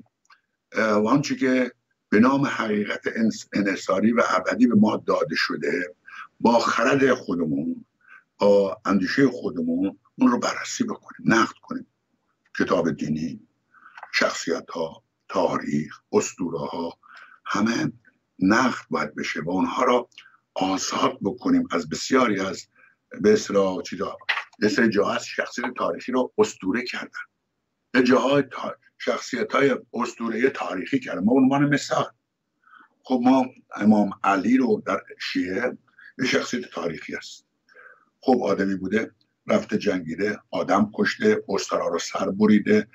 و آنچه که به نام حقیقت انحصاری و ابدی به ما داده شده با خرد خودمون، با اندیشه خودمون اون رو بررسی بکنیم، نقد کنیم. کتاب دینی، شخصیت ها، تاریخ، اسطوره ها، همه نقد باید بشه و اونها را آزاد بکنیم از بسیاری از به اصطلاح چیزا. یه سری جاها از شخصیت تاریخی رو اسطوره کردن، یه جاهای تا... شخصیت های اسطوره تاریخی کردن. ما عنوان مثال، خب ما امام علی رو در شیعه یه شخصیت تاریخی است. خب آدمی بوده، رفته جنگیده، آدم کشته، استرا رو سر بریده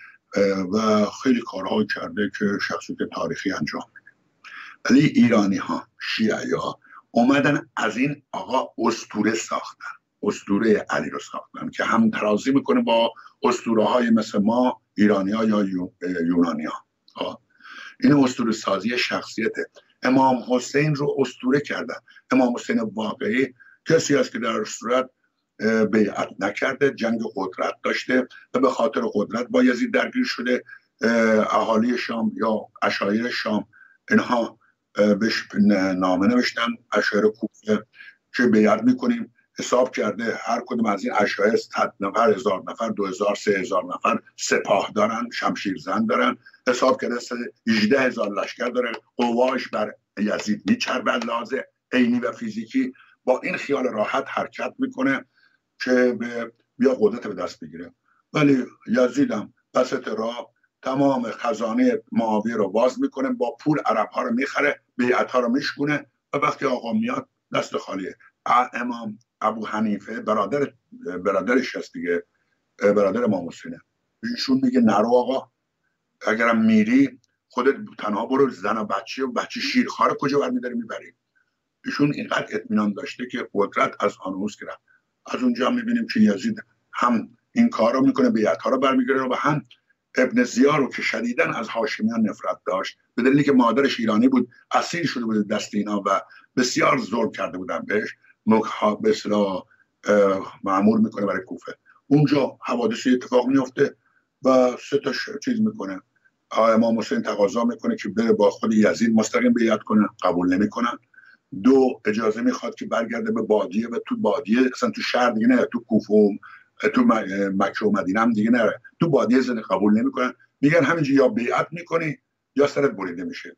و خیلی کارها کرده که شخصیت تاریخی انجام میده. ولی ایرانی ها، شیعه ها اومدن از این آقا اسطوره ساختن، اسطوره علی رو ساختن که هم ترازی میکنه با اسطوره های مثل ما ایرانی ها یا یونانی ها. این اسطوره سازی شخصیته. امام حسین رو اسطوره کردن. امام حسین واقعی کسی است که در صورت بیعت نکرده، جنگ قدرت داشته و به خاطر قدرت با یزید درگیر شده. اهالی شام یا عشایر شام اینها بهش نامه نوشتن، عشایر کوفه، که بیعت میکنیم. حساب کرده هر کدوم از این عشایر صد نفر، هزار نفر، دو هزار، سه هزار نفر سپاه دارن، شمشیرزن دارن. حساب کرده هجده هزار لشکر داره، قواش بر یزید میچربه، لحاظ عینی و فیزیکی. با این خیال راحت حرکت میکنه که بیا قدرت به دست بگیره. ولی یزیدم وسط راه تمام خزانه معاویه رو باز میکنه، با پول عرب ها رو میخره، بیعت ها رو میشکونه و وقتی آقا میاد دست خالیه. امام ابو حنیفه برادر برادرش هست دیگه، برادر امام حسینه، ایشون میگه نرو آقا، اگرم میری خودت تنها برو، زن و بچه و بچه شیرخواره کجا برمیداری میبری. ایشون اینقدر اطمینان داشته که قدرت از آن اوست که رفت. از اونجا میبینیم که یزید هم این کار رو میکنه، بیعت ها رو برمیگره و هم ابن زیاد رو که شدیداً از هاشمیان نفرت داشت به دلیلی که مادرش ایرانی بود، اسیر شده بود دست اینا و بسیار ظلم کرده بودن بهش، به اصطلاح مأمور میکنه برای کوفه. اونجا حوادثی اتفاق میفته و سه تا چیز میکنه. امام حسین تقاضا میکنه که بره با خود یزید مستقیم بیعت کنه، قبول نمیکنن. دو، اجازه میخواد که برگرده به بادیه و تو بادیه، اصلا تو شهر دیگه نه، تو کوفه تو مکه و مدینه هم دیگه نره، تو بادیه زنده قبول نمیکنن. میگن همینجا یا بیعت میکنی یا سرت بریده میشه.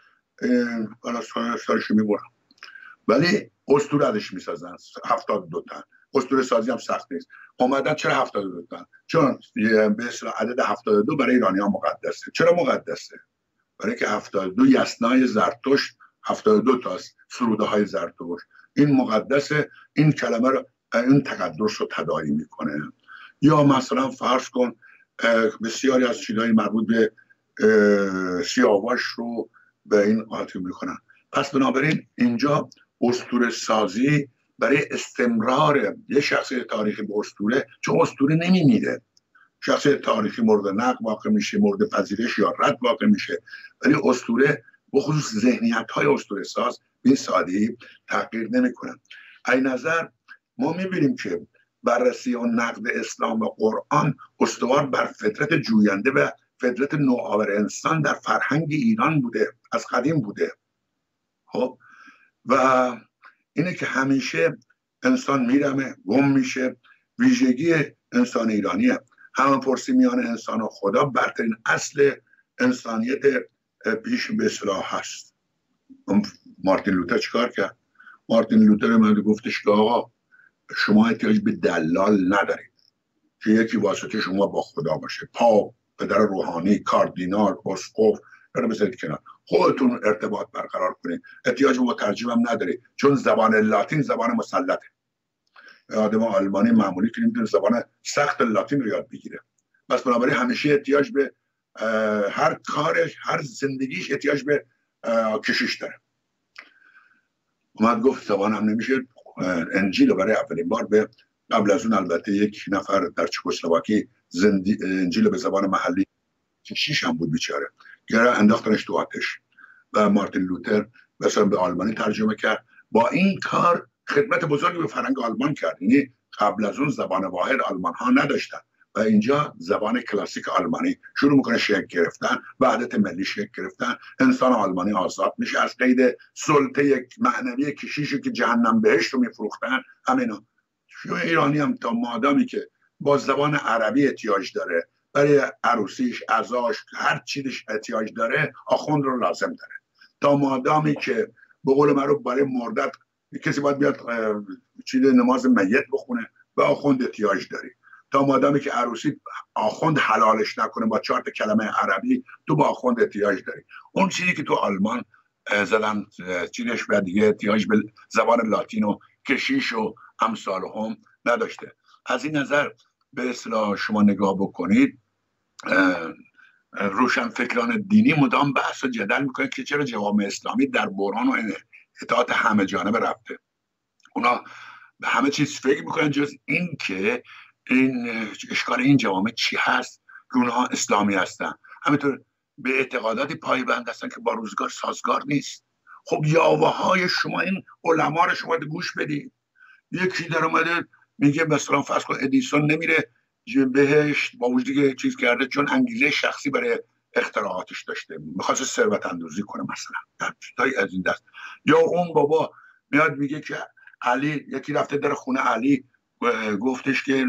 حالا سرش میبرن. ولی اسطوره ازش میسازن، هفتاد و دو تا. اسطوره سازی هم سخت نیست. اومدن چرا هفتاد و دو تا؟ چون به اصطلاح عدد هفتاد و دو برای ایرانی‌ها مقدسه. چرا مقدسه؟ برای که هفتاد و دو یسنای زرتشت هفتاد و دو تاست، سروده های زرتشت. این مقدسه، این کلمه رو، این تقدس رو تداعی میکنه. یا مثلا فرض کن بسیاری از چیزهای مربوط به سیاوش رو به این قاطی میکنن. پس بنابراین اینجا اسطوره سازی برای استمرار یه شخصیت تاریخی به اسطوره، چون اسطوره نمیمیره، شخصیت تاریخی مورد نقد واقع میشه، مورد پذیرش یا رد واقع میشه، ولی اسطوره به خصوص ذهنیت های اسطوره ساز به سادگی تغییر نمیکنن. این نظر ما میبینیم که بررسی و نقد اسلام و قرآن استوار بر فطرت جوینده و فطرت نوآور انسان در فرهنگ ایران بوده، از قدیم بوده. خب و اینه که همیشه انسان میرمه، گم میشه. ویژگی انسان ایرانیه. همون پرسی میان انسان و خدا برترین اصل انسانیت پیش به اصطلاح هست. مارتین لوتر چیکار کرد؟ مارتین لوتر اومد گفتش که آقا شما احتیاج به دلال ندارید که یکی واسطه شما با خدا باشه. پاپ، پدر روحانی، کاردینال، اسقف رو بذارید کنار، خودتون ارتباط برقرار کنید. احتیاج به مترجم هم ندارید، چون زبان لاتین زبان مسلطه. آدم آلمانی معمولی که نمیتونه زبان سخت لاتین رو یاد بگیره. بس بنابراین همیشه احتیاج به هر کارش، هر زندگیش احتیاج به کشیش داره. اومد گفت زبانم نمیشه. انجیل رو برای اولین بار به قبل از اون البته یک نفر در چکسلواکی انجیل به زبان محلی کشیش هم بود بیچاره، که انداختنش تو آتش و مارتین لوتر مثلا به آلمانی ترجمه کرد. با این کار خدمت بزرگی به فرهنگ آلمان کرد. یعنی قبل از اون زبان واحد آلمان ها نداشتن و اینجا زبان کلاسیک آلمانی شروع میکنه شکل گرفتن، وحدت ملی شکل گرفتن. انسان آلمانی آزاد میشه از قید سلطه یک معنوی کشیشی که جهنم بهشت رو میفروختن. همینا شو ایرانی هم تا مادامی که با زبان عربی احتیاج داره، برای عروسیش، عزاش، هر چیزش احتیاج داره، آخوند رو لازم داره. تا مادامی که به قول معروف برای مردت کسی باید بیاد چیز نماز میت بخونه و آخوند احتیاج داری. تا مادامی که عروسی آخوند حلالش نکنه با چهار تا کلمه عربی، تو با آخوند احتیاج داری. اون چیزی که تو آلمان زدن چیزش و دیگه احتیاج به زبان لاتین و کشیش و امثال هم نداشته. از این نظر به اصطلاح شما نگاه بکنید، روشن فکران دینی مدام بحث و جدل میکنه که چرا جوامع اسلامی در بحران و اطاعت همه جانبه رفته. اونا به همه چیز فکر میکنن جز این که این اشکال این جوامع چی هست که اونها اسلامی هستن. همینطور به اعتقاداتی پایبند هستن که با روزگار سازگار نیست. خب یاوه های شما این علما رو شما گوش بدید. یکی در اومده میگه مثلا فرض کن ادیسون نمیره بهشت با وجودی که چیز کرده چون انگیزه شخصی برای اختراعاتش داشته، میخواست ثروت اندوزی کنه مثلا، در چیزایی از این دست. یا اون بابا میاد میگه که علی، یکی رفته در خونه علی گفتش که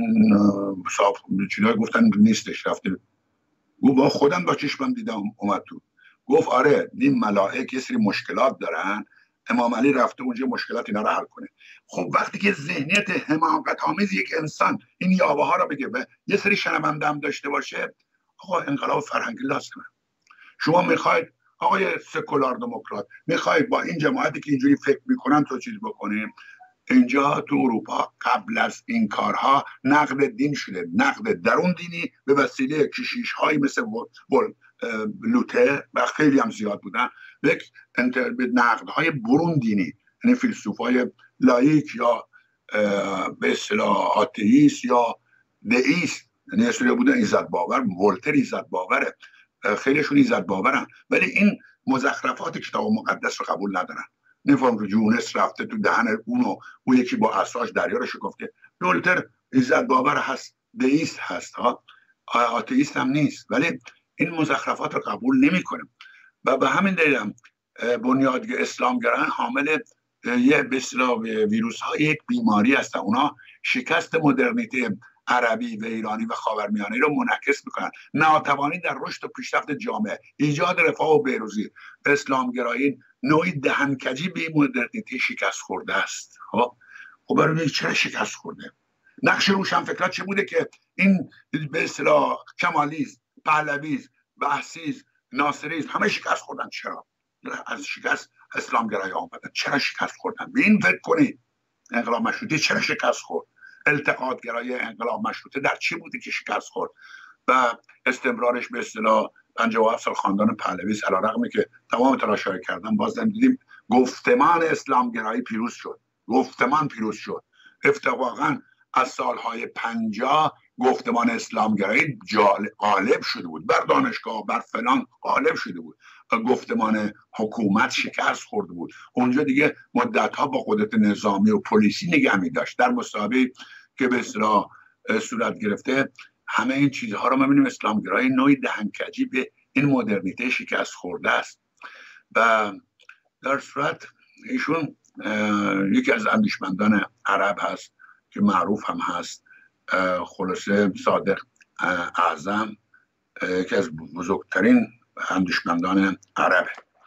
صاف چیزایی گفتن نیستش، رفته گفت با خودم با چشمم دیدم اومد تو، گفت آره این ملائک یه سری مشکلات دارن، امام علی رفته اونجا مشکلات اینا رو حل کنه. خب وقتی که ذهنیت حماقت آمیز یک انسان این یاوه ها رو بگه و یه سری شنونده هم داشته باشه، آقا انقلاب فرهنگی لازمه. شما میخواید آقای سکولار دموکرات میخواید با این جماعتی که اینجوری فکر میکنن تو چیز بکنیم؟ اینجا تو اروپا قبل از این کارها نقد دین شده، نقد درون دینی به وسیله کشیش هایی مثل لوتر و خیلی هم زیاد بودن، به نقد های برون دینی، یعنی فیلسوفای لایک یا به اصطلاح آتئیست یا دئیست، یعنی اصطلاح بودن ایزد باور. ولتر ایزد باوره، خیلیشون ایزد باورن، ولی این مزخرفات کتاب مقدس رو قبول ندارن. نفهم که یونس رفته تو دهن اونو، اون یکی با عصاش دریا رو شکفته. ولتر ایزد باور هست، دئیست هست، ها آتئیست هم نیست، ولی این مزخرفات رو قبول نمی‌کنه. و به همین دلیل هم بنیادی اسلامگرایان حامل یه به اصطلاح ویروس های یک بیماری هستن. اونا شکست مدرنیته عربی و ایرانی و خاورمیانه رو منعکس میکنن. ناتوانی در رشد و پیشرفت جامعه، ایجاد رفاه و بهروزی. اسلامگرایی نوعی دهنکجی به مدرنیته شکست خورده است. خب خب برای چرا شکست خورده؟ نقش روشنفکران چه بوده که این به اصطلاح کمالیسم، پهلویسم، بحثیسم، ناصریسم همه شکست خوردن؟ چرا؟ از شکست اسلامگرایی آمدن. چرا شکست خوردن؟ به این فکر کنید. انقلاب مشروطه چرا شکست خورد؟ التقاطگرایی انقلاب مشروطه در چی بوده که شکست خورد؟ و استمرارش به اصطلاح پنجاه و هفت سال خاندان پهلوی، علیرغم که تمام تلاش‌ها کردن، باز دیدیم گفتمان اسلامگرایی پیروز شد. گفتمان پیروز شد. اتفاقاً از سالهای پنجاه گفتمان اسلامگرایی غالب شده بود، بر دانشگاه، بر فلان غالب شده بود. گفتمان حکومت شکست خورده بود. اونجا دیگه مدت‌ها با قدرت نظامی و پلیسی نگه می‌داشت. در مصاحبه که به اصطلاح صورت گرفته همه این چیزها رو ما می‌بینیم اسلامگرایی نوعی دهنکجی به این مدرنیته شکست خورده است. و در صورت ایشون یکی از اندیشمندان عرب هست که معروف هم هست، خلاصه صادق اعظم که از بزرگترین اندیشمندان عرب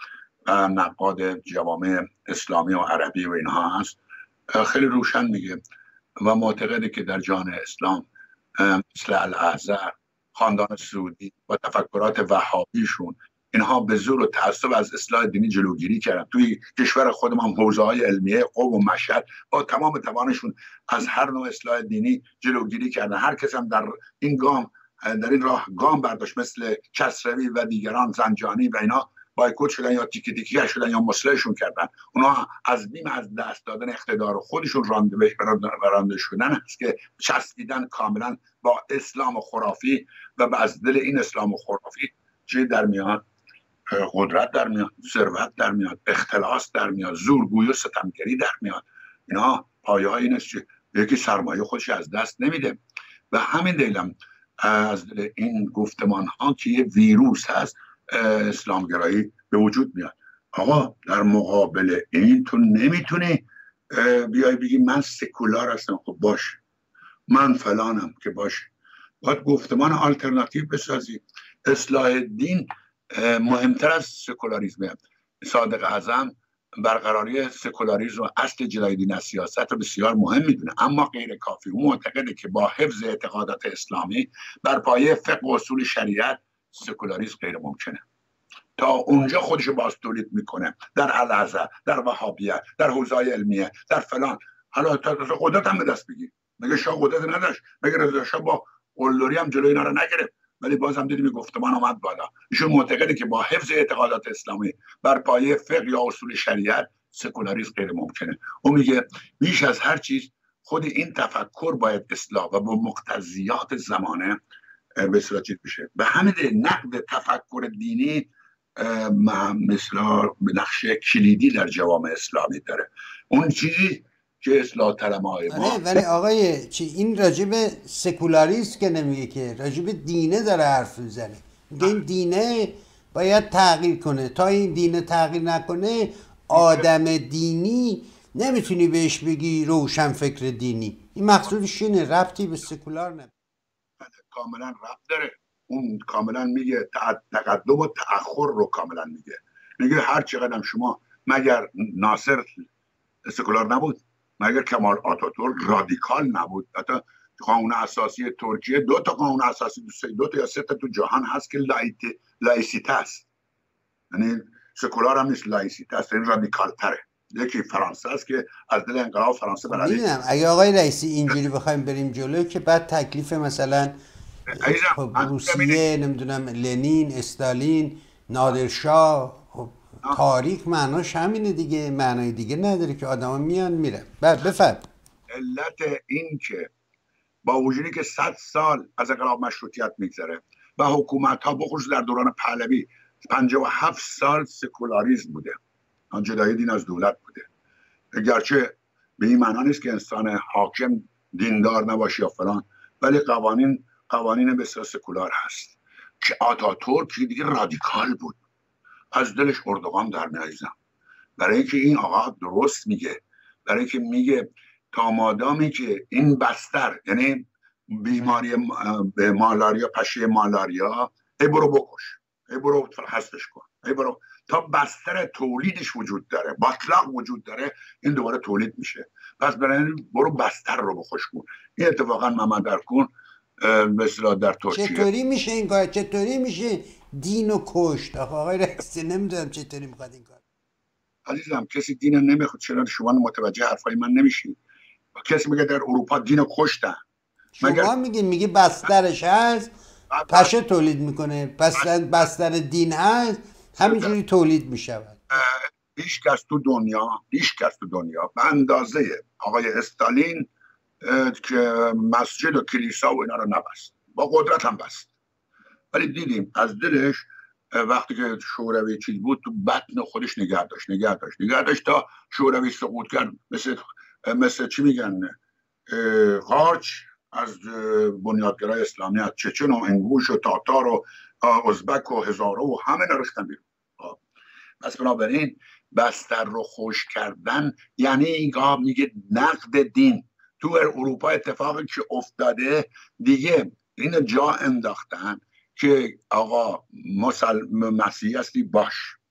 و نقاد جوامع اسلامی و عربی و اینها هست. خیلی روشن میگه و معتقده که در جان اسلام مثل الازهر، خاندان سعودی و تفکرات وهابیشون، اینها به زور و تعصب از اصلاح دینی جلوگیری کردن. توی کشور خودم هم حوزه‌های علمیه قم و مشهد با تمام توانشون از هر نوع اصلاح دینی جلوگیری کردن. هر کس هم در این گام در این راه گام برداشت، مثل کسروی و دیگران، زنجانی و اینا، بایکوت شدن یا تیکی تیکی شدن یا مسلحشون کردن. اونا از بیم از دست دادن اقتدار خودشون رانده برانده شدن است که چسبیدن کاملا با اسلام خرافی و از دل این اسلام خرافی چه در میاد؟ قدرت در میاد، ثروت در میاد، اختلاس در میاد، زورگویی و ستمگری در میاد. اینا پایه های این است که یکی سرمایه خودش از دست نمیده. و همین دلیلم از دل این گفتمان ها که یه ویروس هست اسلامگرایی به وجود میاد. آقا در مقابل این تو نمیتونی بیای بگی من سکولار هستم. خب باشه، من فلانم که باشه، باید گفتمان آلترناتیو بسازی. اصلاح دین مهمتر از سکولاریسم. صادق اعظم برقراری سکولاریسم و اصل جدای دین از سیاست رو بسیار مهم میدونه، اما غیر کافی. او معتقده که با حفظ اعتقادات اسلامی بر پایه فقه و اصول شریعت سکولاریسم غیر ممکنه. تا اونجا خودشو باز تولید میکنه در الازهر، در وهابیت، در حوزه‌های علمیه، در فلان. حالا تا قدرت هم به دست بگیر. مگه شاه قدرت نداشت؟ مگه رضا شاه با قلدری هم جلوی اینا رو نگرفت؟ ولی باز هم دیدیم گفتمان آمد بالا. ایشون معتقده که با حفظ اعتقادات اسلامی بر پایه فقه یا اصول شریعت سکولاریسم غیر ممکنه. اون میگه بیش از هر چیز خود این تفکر باید اصلاح و با مقتضیات زمانه به اصطلاح چیز بشه. به همین نقد تفکر دینی مثلا نقش کلیدی در جوامع اسلامی داره. اون چیزی که اصلاح طلبهای ما. آره، ولی آقای چی این راجب سکولاریسم که نمیگه، که راجب دینه داره حرف میزنه. میگه این دینه باید تغییر کنه. تا این دینه تغییر نکنه، آدم دینی نمیتونی بهش بگی روشن فکر دینی. این مقصودش اینه، ربطی به سکولار نداره. کاملا ربط داره. اون کاملا میگه تقدم و تأخر رو کاملا میگه. میگه هر چقدر شما، مگر ناصر سکولار نبود؟ مگر کمال آتاتورک رادیکال نبود؟ حتی قانون اساسی ترکیه دو تا قانون اساسی دو تا یا سه تا تو جهان هست که لایت لایسیته است. یعنی سکولار هم نیست، لایسیته است. این رادیکال تره. یکی فرانسه است که از دل انقلاب فرانسه برای میدونم اگه آقای رئیسی اینجوری بخوایم بریم جلو که بعد تکلیف مثلا روسیه، نمیدونم لنین، استالین، نادرشاه، خب تاریخ معناش همینه دیگه، معنای دیگه نداره که آدما میان میرن. بعد بفهم علت این که با وجودی که صد سال از انقلاب مشروطیت میگذره و حکومت ها بخصوص در دوران پهلوی پنجاه و هفت سال سکولاریسم بوده، جدای دین از دولت بوده. گرچه به این معنا نیست که انسان حاکم دیندار نباشه یا فلان، ولی قوانین قوانین بسیار سکولار هست. که آتاتورک دیگه رادیکال بود، از دلش اردوغان در میایزم. برای اینکه این آقا درست میگه، برای اینکه میگه تا مادامی که این بستر، یعنی بیماری مالاریا، پشه مالاریا، ای برو بکش، ای برو حذفش کن، ای برو، تا بستر تولیدش وجود داره، باطلاق وجود داره، این دوباره تولید میشه. پس برای برو بستر رو بکش کن. این اتفاقا محمد ارکون مثلا در ترکیه چطوری میشه این کار؟ چطوری میشه دین رو کشت؟ آقای رئیسی نمیدونم چطوری میخواد این کار. عزیزم کسی دین نمیخواد. چرا شما متوجه حرفای من نمیشین؟ کسی میگه در اروپا دین رو کشتن. شما مگر... میگین میگه بسترش هست، پشه تولید میکنه، پس بستر دین هست، همینجوری تولید میشود. هیچ کس تو دنیا هیچ کس تو دنیا به اندازه آقای استالین که مسجد و کلیسا و اینا رو نبست، با قدرت هم بست، ولی دیدیم از دلش وقتی که شوروی چیز بود تو بطن خودش نگه داشت نگه داشت نگه داشت تا شوروی سقوط کرد. مثل مثل چی میگن قارچ از بنیادگرای اسلامی، از چچن و انگوش و تاتار و ازبک و هزاره و همه نرختن بیرون. پس بنابراین بستر رو خوش کردن یعنی اینگاه میگه نقد دین. تو اروپا اتفاقی که افتاده دیگه اینو جا انداختن که آقا مسلم مسیحی هستی باش.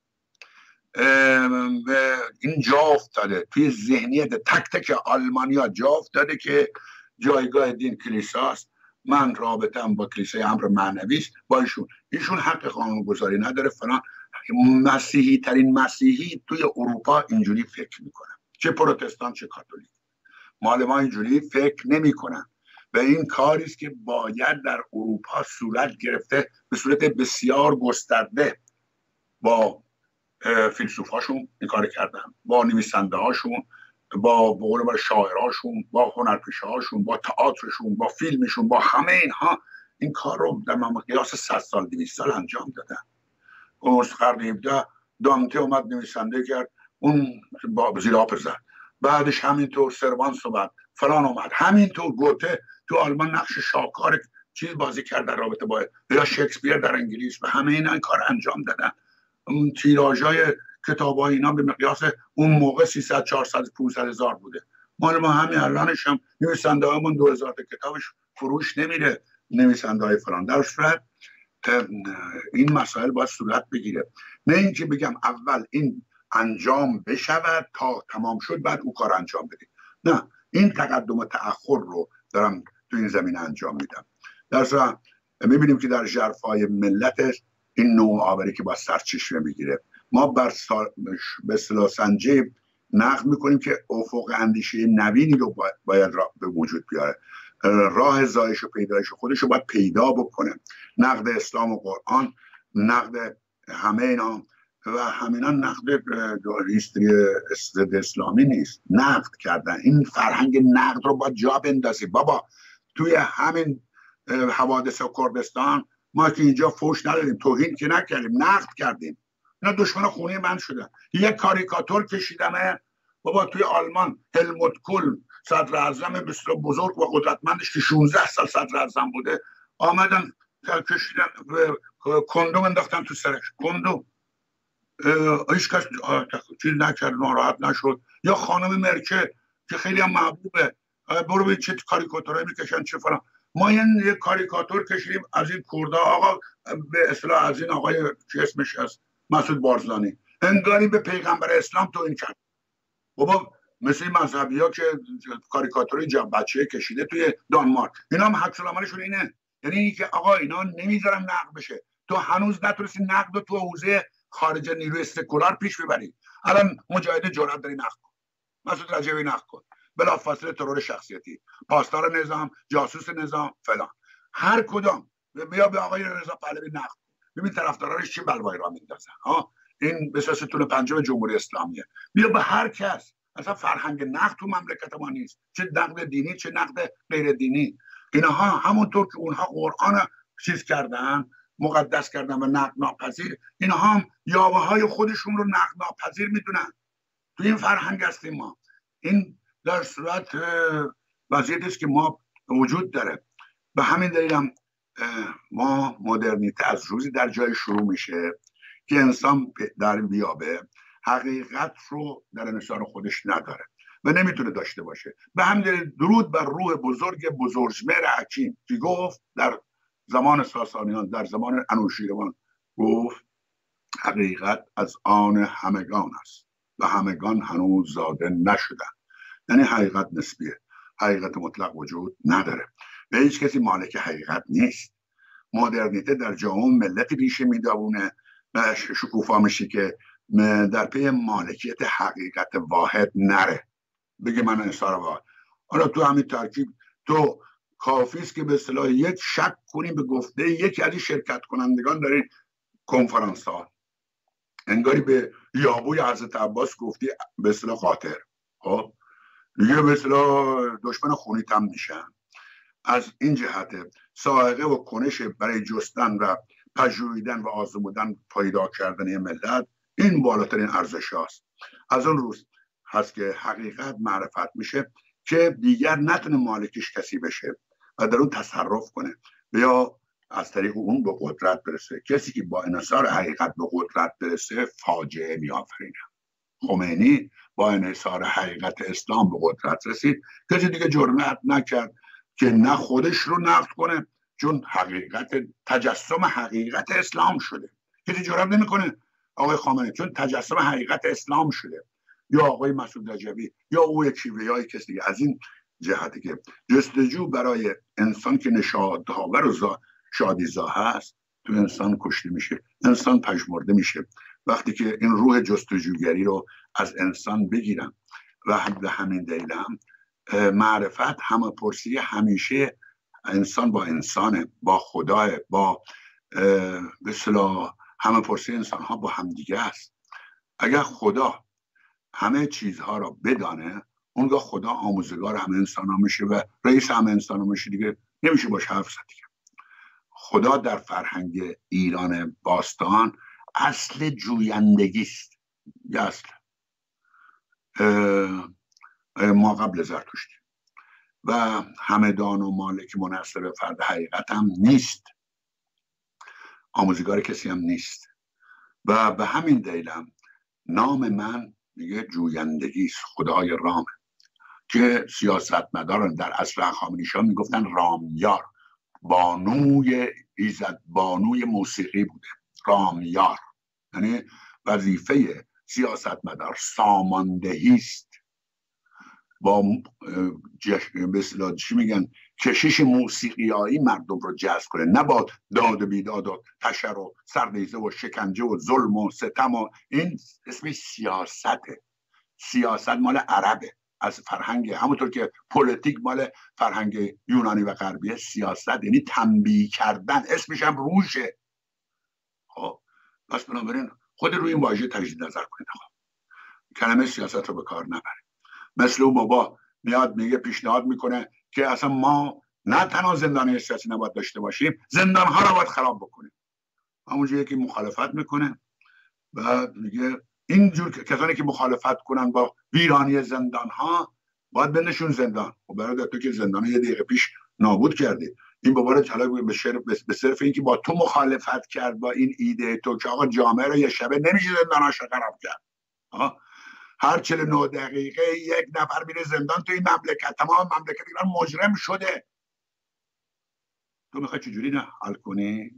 این جا افتاده توی ذهنیت تک تک آلمانیا، جا افتاده که جایگاه دین کلیساست، من رابطم با کلیسای امر معنوی است با ایشون، ایشون حق قانونگذاری نداره فلان. مسیحی ترین مسیحی توی اروپا اینجوری فکر میکنن، چه پروتستان چه کاتولیک. مال ما اینجوری فکر نمیکنن و این کاری است که باید در اروپا صورت گرفته به صورت بسیار گسترده. با فیلسوفاشون این کار کردن، با نویسنده هاشون، با بقول با شاعراشون، با هنرپیشه هاشون، با تئاترشون، با فیلمشون، با همه اینها این کار رو در مقیاس صد سال دویست سال انجام دادن. اون قرن هفدهم دانته اومد نویسنده کرد، اون با زیر آب زد. بعدش همینطور سروانس اومد، فلان اومد، همینطور گوته تو آلمان نقش شاهکار چیز بازی کرد در رابطه با، یا شکسپیر در انگلیس، و همه اینا این کار انجام دادن. اون تیراژهای کتابای اینا به مقیاس اون موقع سیصد چهارصد پانصد هزار بوده. مال ما همین الانش هم نویسنده هامون دو هزار تا کتابش فروش نمیره، نویسنده های فلان. در صورت این مسائل باید صورت بگیره، نه اینکه بگم اول این انجام بشود تا تمام شد بعد او کار انجام بدیم. نه، این تقدم و تأخر رو دارم تو این زمین انجام میدم. در صورت میبینیم که در ژرفای ملت این نوع آوری که با سرچشمه میگیره، ما بر به اصطلاح سنجه نقد میکنیم که افق اندیشه نوینی رو باید به وجود بیاره، راه زایش و پیدایش خودش رو باید پیدا بکنه. نقد اسلام و قرآن، نقد همه اینا و همینا نقد هیستوری ضد اسلامی نیست. نقد کردن، این فرهنگ نقد رو باید جا بندازیم. بابا توی همین حوادث و کردستان ما که اینجا فوش ندادیم، توهین که نکردیم، نقد کردیم. اینا دشمن خونی من شدن. یک کاریکاتور کشیدمه بابا توی آلمان، هلموت کول صدر اعظم بسیار بزرگ و قدرتمندش که شانزده سال صدر اعظم بوده، آمدن کشیدن کندوم انداختن تو سرش. کندوم هیچ کس چیز نکرد، ناراحت نشد. یا خانم مرکل که خیلی هم محبوبه، برو ببین چه کاریکاتورایی میکشن چه فلان. ما یه کاریکاتور کشیدیم از این کردا، آقا به اصطلاح از این آقای چه اسمش هست، مسعود بارزانی، انگاری به پیغمبر اسلام توهین کرد. بابا مثل مذهبی ها که کاریکاتوری جب بچه کشیده توی دانمارک، اینا هم حدس العملشون اینه، یعنی این که آقا اینا نمیذارن نقد بشه. تو هنوز نتونستی نقد رو تو حوزه خارج نیروی سکولار پیش ببری. الان مجاهد جرأت داری نقد کن، مسعود رجبی نقد کن، بلافاصله ترور شخصیتی، پاسدار نظام، جاسوس نظام فلان، هر کدام بیا به آقای رضا پهلوی نقد کن، ببین طرفداراش چه بلوایی را میندازن. ها این به اساس ستون پنجم جمهوری اسلامیه. بیا به هر کس. اصلا فرهنگ نقد تو مملکت ما نیست، چه نقد دینی چه نقد غیر دینی. اینها همونطور که اونها قرآن چیز کردن، مقدس کردن و نقد ناپذیر، اینها هم یاوه های خودشون رو نقد ناپذیر میدونن. تو این فرهنگ هستیم ما. این در صورت وضعیتی است که ما وجود داره. به همین دلیل هم ما مدرنیته از روزی در جای شروع میشه که انسان در بیابه حقیقت رو در انحصار خودش نداره و نمیتونه داشته باشه. به همین دلیل درود بر روح بزرگ بزرجمهر حکیم که گفت در زمان ساسانیان، در زمان انوشیروان، گفت حقیقت از آن همگان است و همگان هنوز زاده نشدن. یعنی حقیقت نسبیه، حقیقت مطلق وجود نداره و هیچ کسی مالک حقیقت نیست. مدرنیته در جامعه ملتی ریشه میدونه و شکوفا میشه که در پی مالکیت حقیقت واحد نره، بگه من انصار واحد. حالا تو همین ترکیب تو کافی است که به اصطلاح یک شک کنیم به گفته یکی از شرکت کنندگان در این کنفرانس ها، انگاری به یابوی حضرت عباس گفتی به اصطلاح قاطر، خب دیگه به اصطلاح دشمن خونی تم میشن. از این جهت سائقه و کنش برای جستن و پژوهیدن و آزمودن پیدا کردن یه ملت، این بالاترین ارزش هاست. از اون روز هست که حقیقت معرفت میشه که دیگر نتونه مالکش کسی بشه و در اون تصرف کنه یا از طریق اون به قدرت برسه. کسی که با انحصار حقیقت به قدرت برسه فاجعه میآفرینه. خمینی با انحصار حقیقت اسلام به قدرت رسید، کسی دیگه جرأت نکرد که نه خودش رو نقد کنه، چون حقیقت تجسم حقیقت اسلام شده. کسی جرأت نمیکنه آقای خامنه‌ای چون تجسم حقیقت اسلام شده، یا آقای مسعود رجبی یا او یکی و یا کسی دیگه. از این جهتی که جستجو برای انسان که نشاط‌آور و شادیزا هست، تو انسان کشته میشه، انسان پژمرده میشه. وقتی که این روح جستجوگری رو از انسان بگیرن و به همین دلیل هم معرفت همه پرسی همیشه انسان با انسانه، با خداه، با به اصطلاح همه پرسی انسان ها با همدیگه است. اگر خدا همه چیزها را بدانه، اونگاه خدا آموزگار همه انسان ها میشه و رئیس همه انسان ها میشه، دیگه نمیشه باش حرف زد دیگه. خدا در فرهنگ ایران باستان اصل جویندگی است. یه اصل ما قبل زرتشتی و همدان و مالک منحصر به فرد حقیقت هم نیست، آموزگار کسی هم نیست و به همین دلیلم نام من میگه جویندگی است، خدای رام، که سیاستمداران در عصر هخامنشیان میگفتن رامیار، بانوی ایزد، بانوی موسیقی بوده، رامیار. یعنی وظیفه سیاستمدار ساماندهی است، با به اصطلاح چی میگن کشش موسیقیایی مردم رو جذب کنه، نه با داد و بیداد و تشر و سرنیزه و شکنجه و ظلم و ستم و این اسمش سیاسته. سیاست مال عربه، از فرهنگ، همونطور که پلیتیک مال فرهنگ یونانی و غربیه. سیاست یعنی تنبیه کردن، اسمش هم روشه. خب پس بنابراین خود روی این واژه تجدید نظر کنید. خب کلمه سیاست رو به کار نبرید. مثل اون بابا میاد میگه پیشنهاد میکنه که اصلا ما نه تنها زندان سیاسی نباید داشته باشیم، زندان ها رو باید خراب بکنیم. همونجوری که مخالفت میکنه و میگه اینجور کسانی که مخالفت کنن با ویرانی زندان ها باید بندشون زندان. خب برادر تو که زندان یه دقیقه پیش نابود کردی، این بابا رو چلا به صرف اینکه با تو مخالفت کرد با این ایده تو که آقا جامعه رو یه شبه نمیشه زنداناش رو خراب کرد. ها هر چهل و نه دقیقه یک نفر میره زندان تو این مملکت، تمام مملکت ایران مجرم شده. تو میخوای چجوری نه حل کنی؟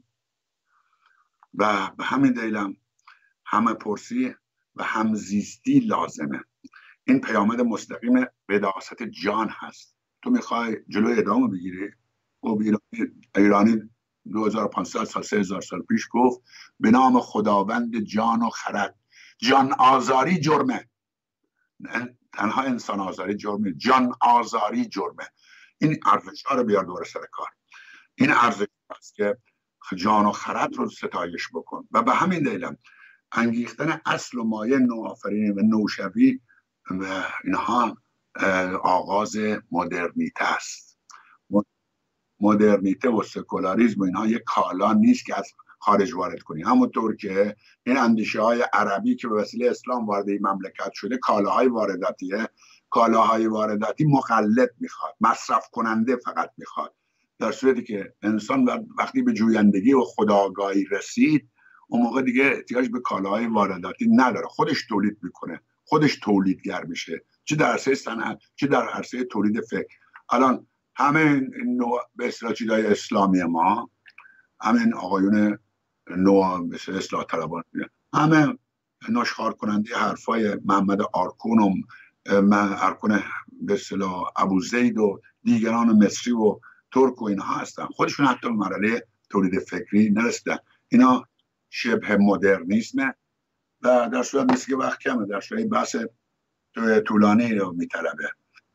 و به همین دلیلم همه پرسی و همزیستی لازمه. این پیامد مستقیم قداست جان هست. تو میخوای جلوی ادامه بگیری؟ خب ایرانی, ایرانی دو هزار و پانصد سال سه هزار سال پیش گفت به نام خداوند جان و خرد. جان آزاری جرمه، نه تنها انسان آزاری جرمه، جان آزاری جرمه. این ارزش ها رو بیار دوباره سر کار. این ارزش هست که جان و خرد رو ستایش بکن و به همین دلیلم انگیختن اصل و مایه نوآفرینی و نوشوی و اینها آغاز مدرنیته است. مدرنیته و سکولاریسم و اینها یک کالا نیست که از خارج وارد کنی. همونطور که این اندیشه های عربی که به وسیله اسلام وارد این مملکت شده کالاهای وارداتیه، کالاهای وارداتی مقلد میخواد، مصرف کننده فقط میخواد. در صورتی که انسان وقتی به جویندگی و خودآگاهی رسید، اون موقع دیگه احتیاج به کالاهای وارداتی نداره، خودش تولید میکنه، خودش تولیدگر میشه، چه در عرصه صنعت چه در عرصه تولید فکر. الان همین نوع به اصطلاح چیزای اسلامی ما، همین آقایون نوع مثل اصلاح طلبان، همه نشخوار کننده حرفای محمد آرکون و آرکون به اصطلاح ابوزید و دیگران مصری و ترک و اینها هستن. خودشون حتی به مرحله تولید فکری نرسیدن. اینا شبه مدرنیسمه و در صورت نیست که وقت کمه، در صورت بحث طولانی رو میطلبه.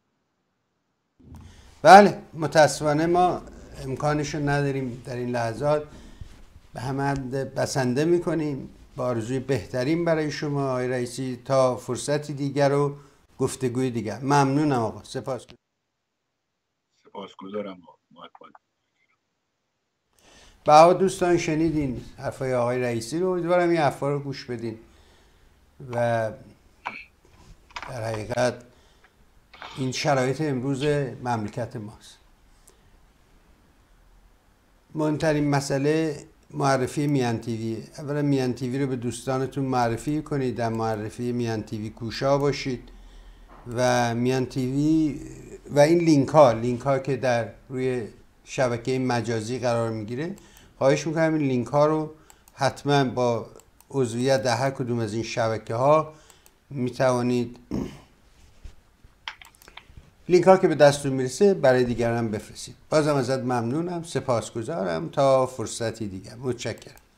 بله متاسفانه ما امکانشو نداریم در این لحظات. به همه بسنده میکنیم با آرزوی بهترین برای شما آقای رئیسی تا فرصتی دیگر و گفتگوی دیگر. ممنونم آقا. سپاس سپاسگزارم. بها دوستان شنیدین حرفای آقای رئیسی رو، امیدوارم این حرفا رو گوش بدین و در حقیقت این شرایط امروز مملکت ماست. مهمترین مسئله معرفی میان تیوی. اولا میان تیوی رو به دوستانتون معرفی کنید، در معرفی میان تیوی کوشا باشید و میان تیوی و این لینک ها لینک ها که در روی شبکه مجازی قرار میگیره، خواهش میکنم این لینک ها رو حتما با عضویت در هر کدوم از این شبکه ها میتوانید لینک ها که به دستون میرسه برای دیگران بفرستید. بازم ازت ممنونم، سپاسگزارم. تا فرصتی دیگر، متشکرم.